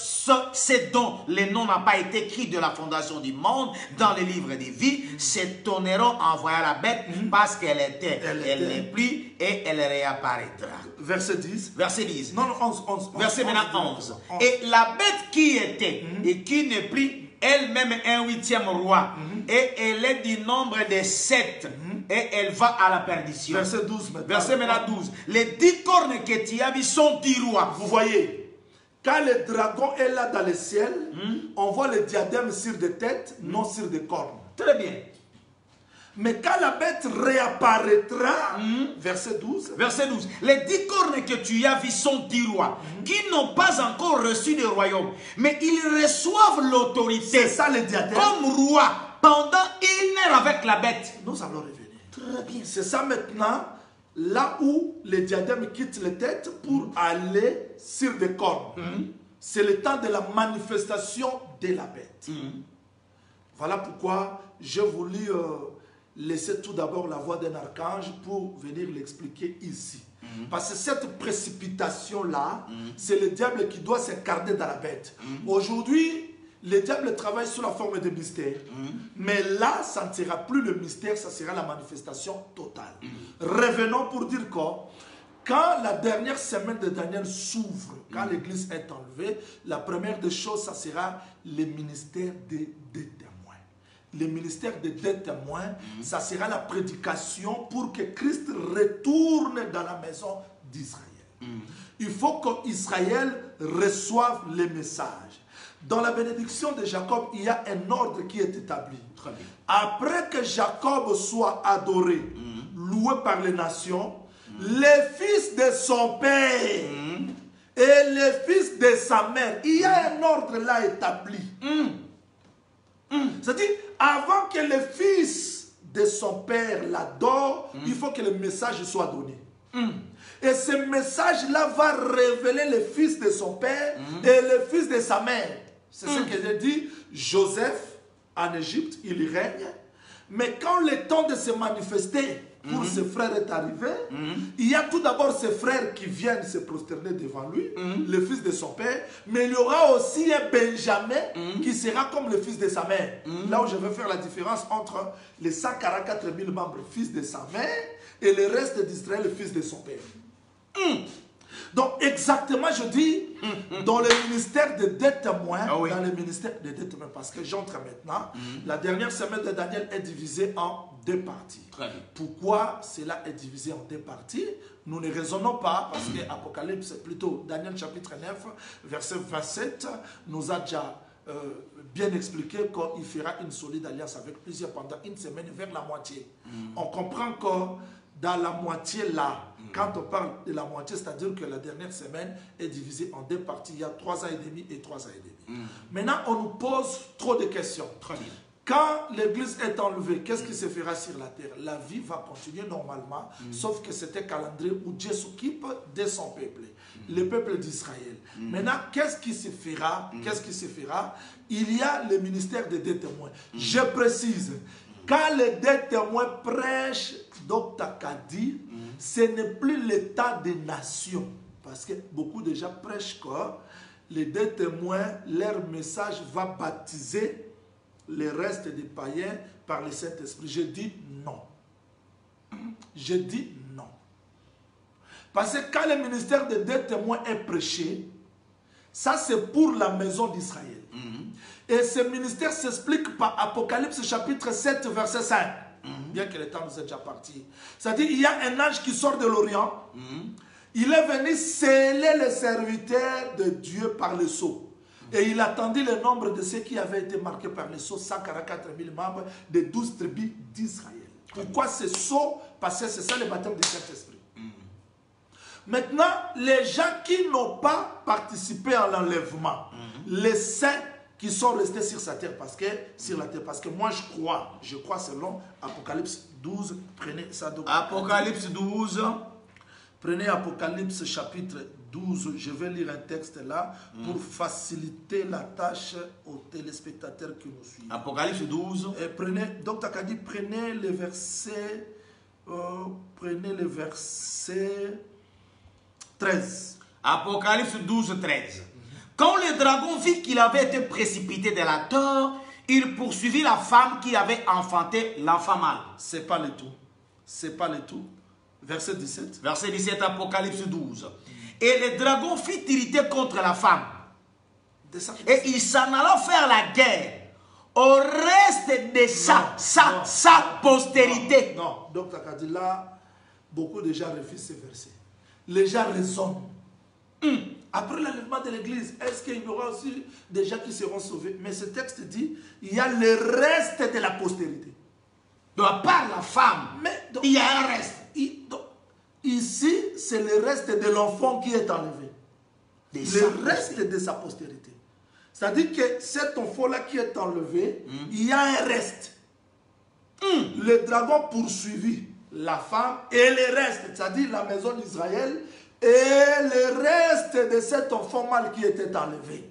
c'est dont les noms n'ont pas été écrits de la fondation du monde dans le livre des vies, s'étonneront en voyant la bête parce qu'elle n'est plus et elle réapparaîtra. Verset 10. Verset 10. Non, 11. Verset maintenant 11. Et la bête qui était et qui n'est plus elle-même un 8e roi, et elle est du nombre de 7, et elle va à la perdition. Verset 12 maintenant. Verset maintenant 12. Les 10 cornes que tu as mis sont 10 rois. Vous voyez, quand le dragon est là dans le ciel, on voit le diadème sur des têtes, non sur des cornes. Très bien. Mais quand la bête réapparaîtra, verset 12. Verset 12. Les 10 cornes que tu as vues sont 10 rois qui n'ont pas encore reçu de royaume, mais ils reçoivent l'autorité. C'est ça le diadème. Comme roi pendant 1 heure avec la bête. Nous allons revenir. Très bien. C'est ça maintenant, là où le diadème quitte les têtes pour aller sur des cornes. C'est le temps de la manifestation de la bête. Voilà pourquoi j'ai voulu laisser tout d'abord la voix d'un archange pour venir l'expliquer ici. Parce que cette précipitation-là, c'est le diable qui doit s'incarner dans la bête. Aujourd'hui, le diable travaille sous la forme de mystère. Mais là, ça ne sera plus le mystère, ça sera la manifestation totale. Revenons pour dire que quand la dernière semaine de Daniel s'ouvre, quand l'église est enlevée, la première des choses, ça sera le ministère des témoins. Le ministère des témoins, ça sera la prédication pour que Christ retourne dans la maison d'Israël. Il faut qu'Israël reçoive les messages. Dans la bénédiction de Jacob, il y a un ordre qui est établi. Très bien. Après que Jacob soit adoré, loué par les nations, les fils de son père et les fils de sa mère, il y a un ordre là établi. C'est-à-dire, avant que le fils de son père l'adore, il faut que le message soit donné. Et ce message-là va révéler le fils de son père et le fils de sa mère. C'est ce que j'ai dit. Joseph, en Égypte, il règne. Mais quand le temps de se manifester pour ses frères est arrivé, il y a tout d'abord ses frères qui viennent se prosterner devant lui, le fils de son père, mais il y aura aussi un Benjamin qui sera comme le fils de sa mère. Là où je veux faire la différence entre les 144 000 membres fils de sa mère et le reste d'Israël, le fils de son père. Donc exactement, je dis, dans le ministère des témoins, dans le ministère des témoins, parce que j'entre maintenant, la dernière semaine de Daniel est divisée en 2 parties. Pourquoi cela est divisé en 2 parties? Nous ne raisonnons pas, parce que Apocalypse, plutôt Daniel chapitre 9, verset 27, nous a déjà bien expliqué qu'il fera une solide alliance avec plusieurs pendant une semaine vers la moitié. On comprend que dans la moitié là, quand on parle de la moitié, c'est-à-dire que la dernière semaine est divisée en 2 parties. Il y a 3 ans et demi et 3 ans et demi. Maintenant, on nous pose trop de questions. Très bien. Quand l'église est enlevée, qu'est-ce qui se fera sur la terre? La vie va continuer normalement, sauf que c'était un calendrier où Dieu s'occupe de son peuple, le peuple d'Israël. Maintenant, qu'est-ce qui se fera? Qu'est-ce qui se fera? Il y a le ministère des 2 témoins. Je précise, quand les 2 témoins prêchent, Dr. Kadi, ce n'est plus l'état des nations. Parce que beaucoup de gens prêchent que les 2 témoins, leur message va baptiser les restes des païens par le Saint-Esprit. Je dis non. Je dis non. Parce que quand le ministère des 2 témoins est prêché, ça c'est pour la maison d'Israël. Et ce ministère s'explique par Apocalypse chapitre 7 verset 5. Bien que le temps nous est déjà parti. C'est-à-dire il y a un ange qui sort de l'Orient. Il est venu sceller les serviteurs de Dieu par le sceau. Et il attendit le nombre de ceux qui avaient été marqués par le sceau, 144 000 membres des 12 tribus d'Israël. Pourquoi ce sceau? Parce que c'est ça le baptême du Saint-Esprit. Maintenant, les gens qui n'ont pas participé à l'enlèvement, les saints qui sont restés sur sa terre, parce que moi je crois selon Apocalypse 12, prenez ça. Donc, Apocalypse 12. Prenez Apocalypse chapitre 12, je vais lire un texte là pour faciliter la tâche aux téléspectateurs qui nous suivent. Apocalypse 12. Et prenez, donc Takadi, prenez le verset 13. Apocalypse 12, 13. Quand le dragon vit qu'il avait été précipité de la terre, il poursuivit la femme qui avait enfanté l'enfant mâle. C'est pas le tout. C'est pas le tout. Verset 17. Verset 17, Apocalypse 12. Et le dragon fit irriter contre la femme. Et il s'en alla faire la guerre au reste de sa postérité. Non, donc Takadi, là, beaucoup de gens refusent ces versets. Les gens raisonnent. Après l'enlèvement de l'église, est-ce qu'il y aura aussi des gens qui seront sauvés? Mais ce texte dit, il y a le reste de la postérité. Donc, à part la femme, mais, donc, il y a un reste. Ici, c'est le reste de l'enfant qui est enlevé. Le reste de sa postérité. C'est-à-dire que cet enfant-là qui est enlevé, il y a un reste. Le dragon poursuivit la femme et le reste, c'est-à-dire la maison d'Israël, et le reste de cet enfant mâle qui était enlevé.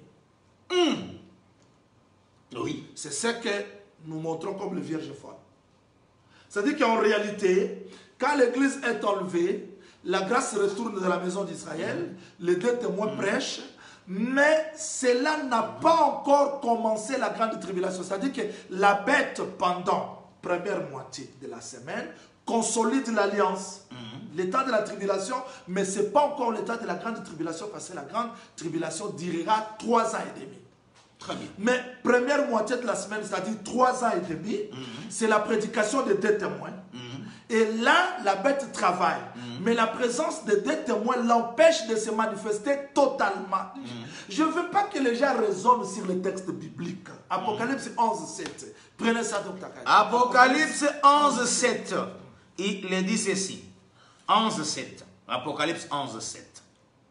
Oui. C'est ce que nous montrons comme le Vierge folle. C'est-à-dire qu'en réalité, quand l'église est enlevée, la grâce retourne de la maison d'Israël, les deux témoins prêchent, mais cela n'a pas encore commencé la grande tribulation. C'est-à-dire que la bête, pendant la première moitié de la semaine, consolide l'alliance. L'état de la tribulation, mais ce n'est pas encore l'état de la grande tribulation, parce que la grande tribulation durera 3 ans et demi. Très bien. Mais première moitié de la semaine, c'est-à-dire 3 ans et demi, c'est la prédication des deux témoins. Et là, la bête travaille. Mais la présence des deux témoins l'empêche de se manifester totalement. Je ne veux pas que les gens raisonnent sur le texte biblique. Apocalypse 11, 7. Prenez ça, Dr. Kadi. Apocalypse 11, 7. Il dit ceci. 11, 7. Apocalypse 11, 7.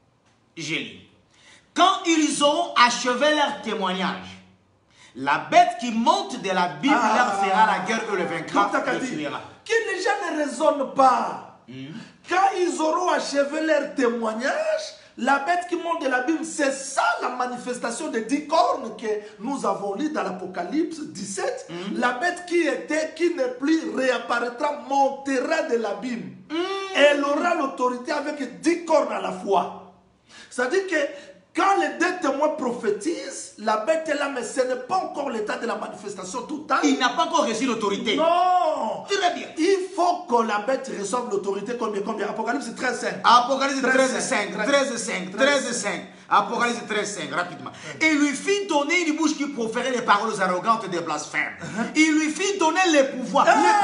Je lis. Quand ils auront achevé leur témoignage, la bête qui monte de la Bible leur fera la guerre et le vaincra le fuira. Que les gens ne raisonnent pas. Quand ils auront achevé leur témoignage, la bête qui monte de la Bible, c'est ça la manifestation des 10 cornes que nous avons lu dans l'Apocalypse 17. La bête qui n'est plus réapparaîtra, montera de l'abîme. Elle aura l'autorité avec 10 cornes à la fois. C'est-à-dire que quand les deux témoins prophétisent, la bête est là, mais ce n'est pas encore l'état de la manifestation totale. Il n'a pas encore reçu l'autorité. Non. Très bien. Il faut que la bête reçoive l'autorité. Combien? Apocalypse 13, 5. Apocalypse 13, 5. 13, 5. 13, 5. Apocalypse 13, 5. Rapidement. Et lui fit donner une bouche qui proférait des paroles arrogantes et des blasphèmes. Il lui fit donner le pouvoir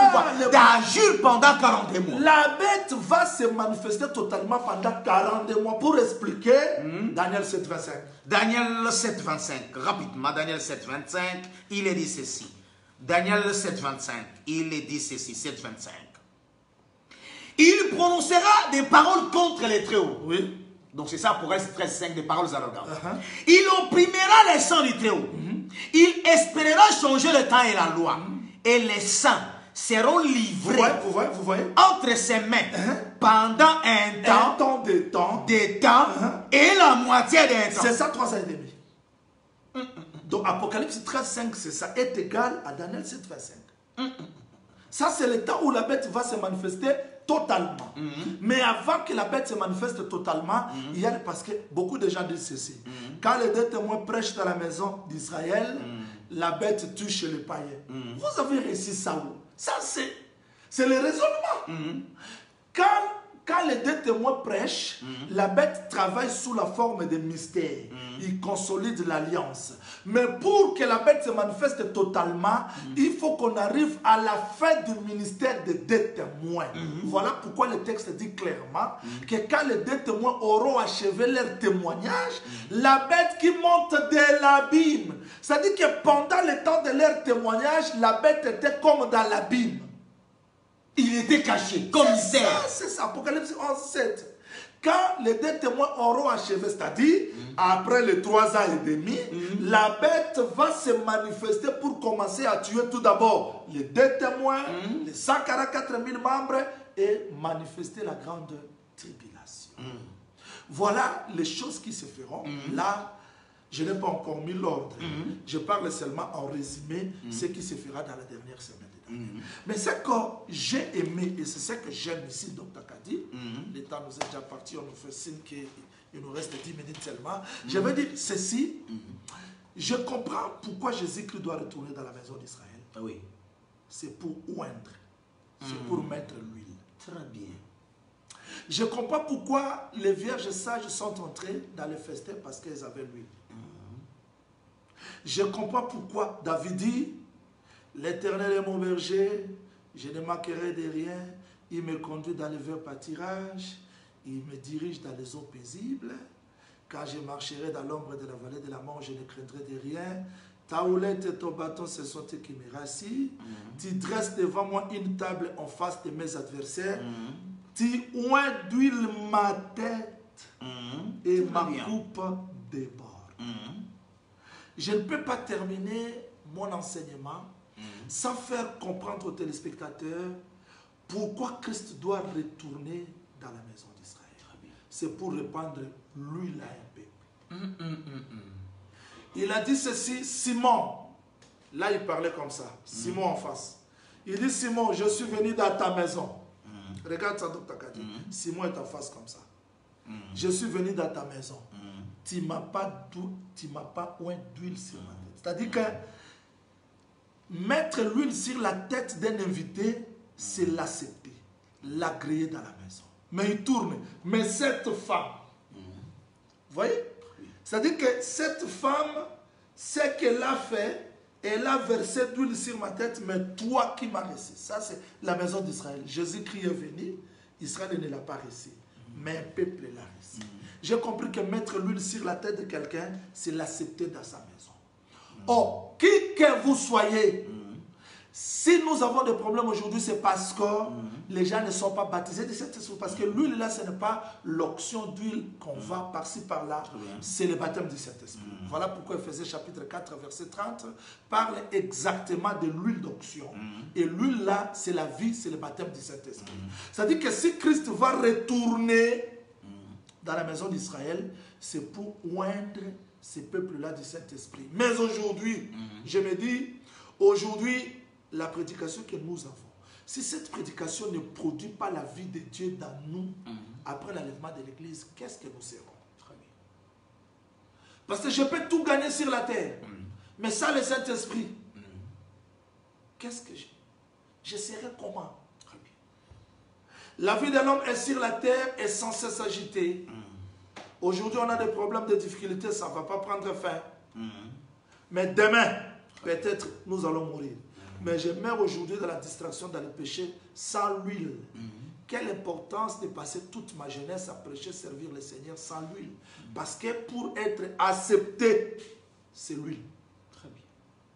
d'agir pendant 40 mois. La bête va se manifester totalement pendant 40 mois. Pour expliquer, Daniel 7, 25. Daniel 7, 25. Rapidement, Daniel 7, 25. Il est dit ceci. Daniel 7, 25. Il est dit ceci. 7, 25. Il prononcera des paroles contre les Très-Hauts. Oui. Donc c'est ça, Apocalypse 13, 5, des paroles arrogantes. Il opprimera les saints du Très-Haut. Il espérera changer le temps et la loi. Et les saints seront livrés Vous voyez entre ses mains pendant un temps, des temps et la moitié d'un temps. C'est ça, 3 ans et demi. Donc Apocalypse 13, 5, c'est ça, est égal à Daniel 7, 25. Ça, c'est le temps où la bête va se manifester totalement. Mais avant que la bête se manifeste totalement, il y a, parce que beaucoup de gens disent ceci. Quand les deux témoins prêchent dans la maison d'Israël, la bête tue chez les païens. Vous avez réussi ça où? Ça, c'est le raisonnement. Quand les deux témoins prêchent, la bête travaille sous la forme de mystère. Il consolide l'alliance. Mais pour que la bête se manifeste totalement, il faut qu'on arrive à la fin du ministère des deux témoins. Voilà pourquoi le texte dit clairement que quand les deux témoins auront achevé leur témoignage, la bête qui monte de l'abîme. C'est-à-dire que pendant le temps de leur témoignage, la bête était comme dans l'abîme. Il était caché, comme mystère. C'est ça, Apocalypse 11, 7. Quand les deux témoins auront achevé, c'est-à-dire après les 3 ans et demi, la bête va se manifester pour commencer à tuer tout d'abord les deux témoins, les 144 000 membres et manifester la grande tribulation. Voilà les choses qui se feront. Là, je n'ai pas encore mis l'ordre. Je parle seulement en résumé ce qui se fera dans la dernière semaine. Mais ce que j'ai aimé, et c'est ce que j'aime ici, Dr. Kadi, le temps nous est déjà parti, on nous fait signe qu'il il nous reste 10 minutes seulement. Je vais dire ceci. Je comprends pourquoi Jésus-Christ doit retourner dans la maison d'Israël. Ah oui. C'est pour oindre. C'est pour mettre l'huile. Très bien. Je comprends pourquoi les vierges sages sont entrées dans le festin parce qu'elles avaient l'huile. Je comprends pourquoi David dit, l'Éternel est mon berger, je ne manquerai de rien, il me conduit dans les verts pâtirages, il me dirige dans les eaux paisibles, quand je marcherai dans l'ombre de la vallée de la mort, je ne craindrai de rien. Ta houlette et ton bâton, ce sont eux qui me rassurent. Tu dresses devant moi une table en face de mes adversaires. Tu oins d'huile ma tête et ma coupe déborde. Je ne peux pas terminer mon enseignement sans faire comprendre aux téléspectateurs pourquoi Christ doit retourner dans la maison d'Israël. C'est pour répandre l'huile à un peuple. Il a dit ceci, Simon. Là, il parlait comme ça. Simon en face. Il dit, Simon, je suis venu dans ta maison. Regarde ça, Dr. Kadi. Simon est en face comme ça. Je suis venu dans ta maison. Tu ne m'as pas oint d'huile sur ma tête. C'est-à-dire que mettre l'huile sur la tête d'un invité, c'est l'accepter, l'agréer dans la maison. Mais il tourne. Mais cette femme, vous voyez? C'est-à-dire que cette femme, ce qu'elle a fait, elle a versé d'huile sur ma tête, mais toi qui m'as reçu. Ça, c'est la maison d'Israël. Jésus-Christ est venu, Israël ne l'a pas reçu, mais un peuple l'a reçu. J'ai compris que mettre l'huile sur la tête de quelqu'un, c'est l'accepter dans sa maison. Or, qui que vous soyez, si nous avons des problèmes aujourd'hui, c'est parce que les gens ne sont pas baptisés de cette esprit. Parce que l'huile là, ce n'est pas l'onction d'huile qu'on va par-ci par-là. C'est le baptême du Saint-Esprit. Voilà pourquoi Ephésiens chapitre 4, verset 30 parle exactement de l'huile d'onction. Et l'huile là, c'est la vie, c'est le baptême du Saint-Esprit. C'est-à-dire que si Christ va retourner dans la maison d'Israël, c'est pour oindre ces peuples-là du Saint-Esprit. Mais aujourd'hui, je me dis, aujourd'hui, la prédication que nous avons, si cette prédication ne produit pas la vie de Dieu dans nous, après l'enlèvement de l'Église, qu'est-ce que nous serons? Très bien. Parce que je peux tout gagner sur la terre, mais sans le Saint-Esprit, qu'est-ce que je serai comment? Très bien. La vie de l'homme est sur la terre et sans cesse agitée. Aujourd'hui, on a des problèmes, des difficultés, ça ne va pas prendre fin. Mais demain, peut-être, nous allons mourir. Mais je meurs aujourd'hui dans la distraction, dans le péché, sans l'huile. Quelle importance de passer toute ma jeunesse à prêcher, servir le Seigneur sans l'huile. Parce que pour être accepté, c'est l'huile. Très bien.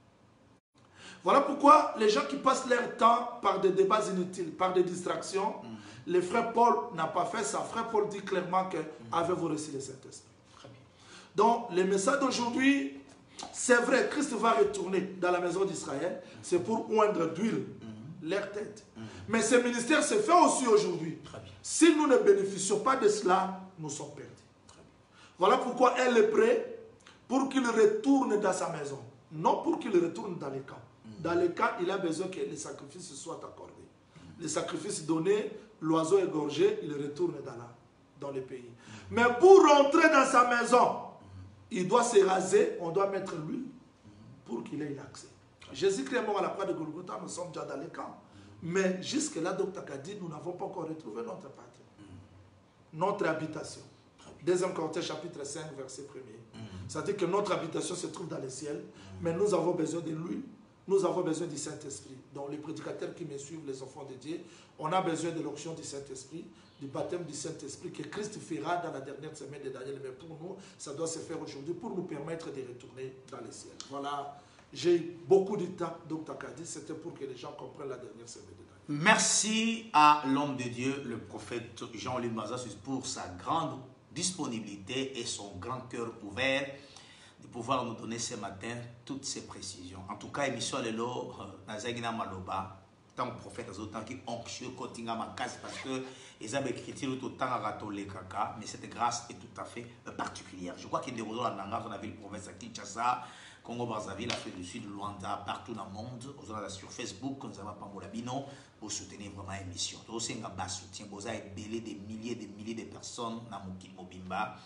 Voilà pourquoi les gens qui passent leur temps par des débats inutiles, par des distractions, le frère Paul n'a pas fait ça. Frère Paul dit clairement que avez-vous reçu le Saint-Esprit. Donc, le message d'aujourd'hui, c'est vrai, Christ va retourner dans la maison d'Israël, c'est pour oindre d'huile leur tête. Mais ce ministère se fait aussi aujourd'hui. Si nous ne bénéficions pas de cela, nous sommes perdus. Voilà pourquoi elle est prête pour qu'il retourne dans sa maison. Non pour qu'il retourne dans les camps. Dans les camps, il a besoin que les sacrifices soient accordés. Les sacrifices donnés, l'oiseau égorgé, il retourne dans le pays. Mais pour rentrer dans sa maison, il doit se raser, on doit mettre l'huile pour qu'il ait l'accès. Jésus-Christ est mort à la croix de Golgotha, nous sommes déjà dans les camps. Mais jusque-là, Dr. Kadi, nous n'avons pas encore retrouvé notre patrie, notre habitation. 2 Corinthiens chapitre 5, verset 1er. C'est-à-dire que notre habitation se trouve dans le ciel, mais nous avons besoin de l'huile, nous avons besoin du Saint-Esprit. Donc les prédicateurs qui me suivent, les enfants de Dieu, on a besoin de l'onction du Saint-Esprit, du baptême du Saint-Esprit que Christ fera dans la dernière semaine de Daniel. Mais pour nous, ça doit se faire aujourd'hui pour nous permettre de retourner dans le ciel. Voilà, j'ai eu beaucoup de temps, Dr. Kadi, c'était pour que les gens comprennent la dernière semaine de Daniel. Merci à l'homme de Dieu, le prophète Jean-Louis Mazas, pour sa grande disponibilité et son grand cœur ouvert de pouvoir nous donner ce matin toutes ces précisions. En tout cas, émission Lelo, Nazagina Maloba, tant prophète, tant qui onction, Kotinga Makas, parce que les hommes écrits tout temps à ratoler caca, mais cette grâce est tout à fait particulière. Je crois qu'il y a des raisons à Nanga, on a vu le province à Kinshasa, Congo Brazzaville, Afrique du Sud, Luanda, partout dans le monde. Vous avez sur Facebook, comme ça va pas Molabino, pour soutenir vraiment l'émission. Vous avez un bas soutien, vous avez des milliers de personnes dans Mokil Mobimba.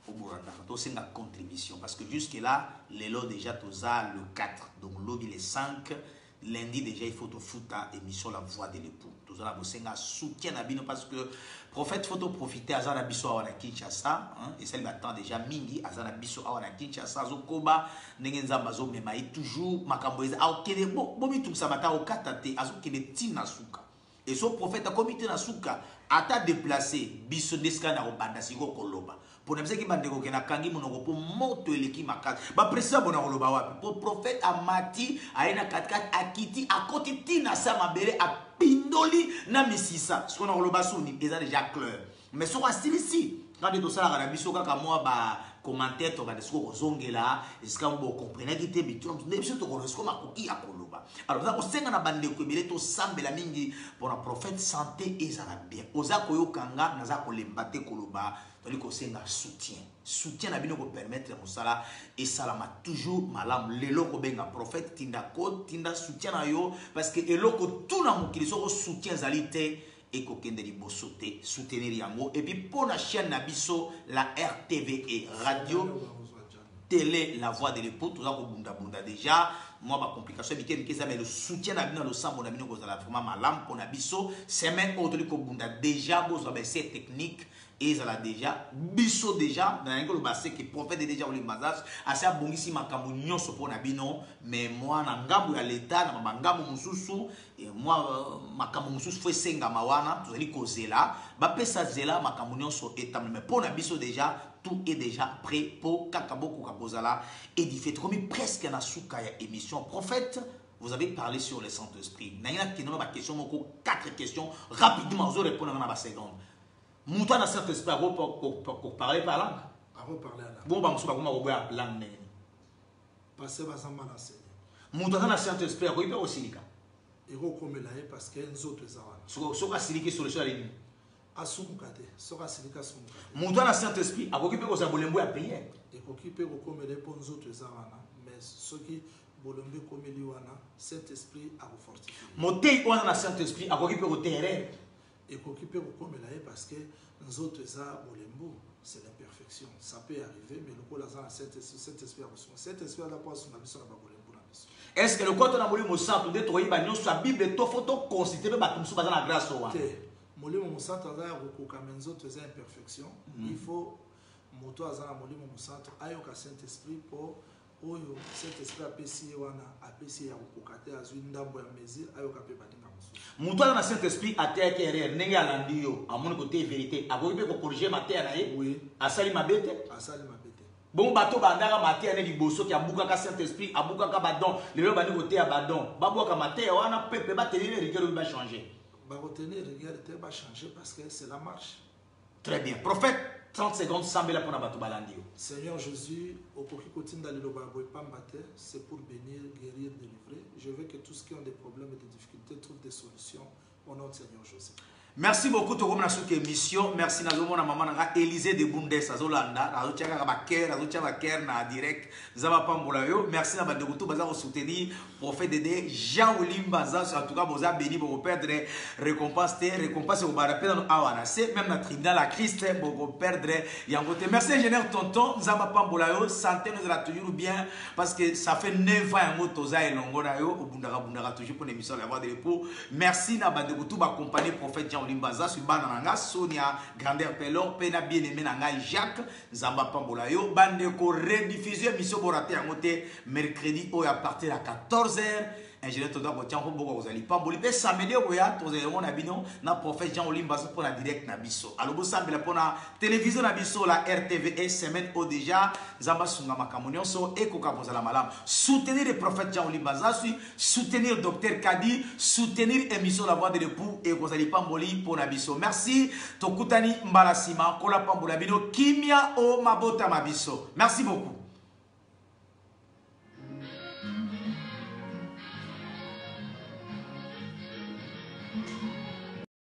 au Buranda. C'est une contribution. Parce que jusque-là, les lots déjà, toza le 4. Donc, lobby le 5. Lundi, déjà, il faut te foutre émission La Voix de l'époux. Toza la bosenga soutien à Bino parce que prophète, faut te profiter à Zana Biso à Kinshasa. Et ça, il attend déjà Mingi à Zana Biso à Kinshasa. Zokoba, Nengenza Bazo, Memaï, toujours, Makamboïza. Ah, ok, bon, tout ça, Mata, au Katate, Azo, Kene, Tina Souka. Et ce prophète a comité na Souka, a ta déplacé, Biso Deskana, au Bandasiko Koloba. Pour ne pas dire que na kangi monoko pour moto eleki makas ba président bona koloba wapi pour prophète amati aina 44 akiti akoti tina sa mabere a pindoli na misisa ce qu'on a koloba soni eza déjà clair mais sur style ici quand de ça la biso kaka moi ba commentaire to ba desko kozongela eska mbo comprendre ki te bitum ne biso to koresko makoki ya koloba alors ça osenga na bande ko ebele to sambela mingi pour un prophète santé ezala bien oza koyokanga naza kolemba te koloba soutien na bino ko permettre mosala et salama toujours malam lelo ko benga prophète tinda ko tinda soutien na yo parce que eloko tout na mokili soko soutien zalité et ko kende liboso te soutenir yango et puis pour la chaîne na biso la RTVE radio télé La Voix de l'époux tout ça ko bunda déjà moi ba complication bikeni ça mais le soutien na bino le sambo na bino ko zala vraiment malam pour na biso semaine autre ko bunda déjà bo so ba c'est technique et ça l'a déjà biso déjà dans un basé qui prophète déjà oli mazas assez bongisi makambo nyonso pour na bino mais moi na ngambo ya l'état na ngambo mususu et moi makambo mususu faut senga mawana tozali kozela ba pesa zela makambo nyonso etam mais pour na biso déjà tout est déjà prêt pour kakaboko kakozala édifié comme presque na suka ya émission prophète. Vous avez parlé sur le Saint-Esprit. N'a rien qui n'a pas question, 4 questions rapidement. Vous répondez dans la seconde. Mouton na Saint-Esprit pour parler par langue. Avant parler à la bon bah monsieur comment vous la langue. Passer bas en enseigner. Mouton na Saint-Esprit quoi il aussi lika. Et comme là parce que nous autres zawana. So ka siliki sur le sol ligne. Asumukate, so ka silika asumukate. Mouton na Saint-Esprit quoi il ko sa bolembo ya payer. Et ko ki pe ko comme les pour nous autres zawana mais ceux qui bolombe comme liwana Saint-Esprit a fortifié. Moté on na Saint-Esprit quoi il ko terre. Et qu'on peut recommencer parce que nous autres, c'est l'imperfection. Ça peut arriver, mais le coup, là, cet esprit a reçu. Cet esprit a pas son avis sur la Bible. Est-ce que le côté na molimo centre de toi iba nyo sa Bible to photo considérer ba tumsu baza na grâce wa. Molimo centre là ko ka menzo to za imperfection. Il faut moto azana molimo centre ayo ka Saint-Esprit pour oyo Saint-Esprit apesi wana apesi ya kokate azwi ndambo ya mesure ayo ka pe batinga musu. Moto na Saint-Esprit ateke erreur ndenge alandi yo amoni côté vérité akoki pe ko corriger matin na ye. Oui. Asali mabete. Asali mabete. Bon bateau bandaka matin na liboso ki abuka ka Saint-Esprit abuka ka badon lelo bani côté ya badon babuka matin wana pepe ba tenir rigueur ba changer. Ba retenir rigueur te ba changer parce que c'est la marche. Très bien. Prophète 30 secondes sambela pour bateau balandi yo. Seigneur Jésus okoki kotinda lelo ba boy pambate c'est pour bénir, guérir, délivrer. Je veux que tous qui ont des problèmes et des difficultés trouvent des solutions au nom de Seigneur Jésus. Merci beaucoup to komna suke émission. Merci nazomo na mama na Élisée de Bundes azolanda azotiaka ba cœur azotiaka ba cœur na direct zaba pambola yo. Merci na bande kutu baza ko soutenir prophète Dédé Jean Olimba za en tout cas boza béni pour perdre récompense au barapena no awana c'est même na tribunal à Christ pour perdre yangote. Merci ingénieur tonton zaba pambola yo santé nous a toujours bien parce que ça fait 9 ans yango toza elongo na yo obundaka toujours pour l'émission La Voix de l'époux. Merci na bande kutu ba accompagner prophète Jean Olimbaza subana nanga Sonia grandeur pelor pena bien aimé nanga Jacques Zamba Pambola yo bande ko rediffuser émission borate yangote mercredi au à partir de 14h ingénieur todo ko tian ko boko kozali pamboli pe samedi ko ya tozali mona bino na prophète Jean Olimbaza pour la direct na biso alobo sambela pona télévision na biso la RTVE semaine au déjà Zamba sunga makamonyo so e ko ka kozala malam soutenir le prophète Jean Olimbaza soutenir docteur Kadi soutenir émission La Voix de l'époux et kozali pamboli pour na biso merci tokutani mbalasima kola pambola bino kimia o mabota mabiso merci beaucoup.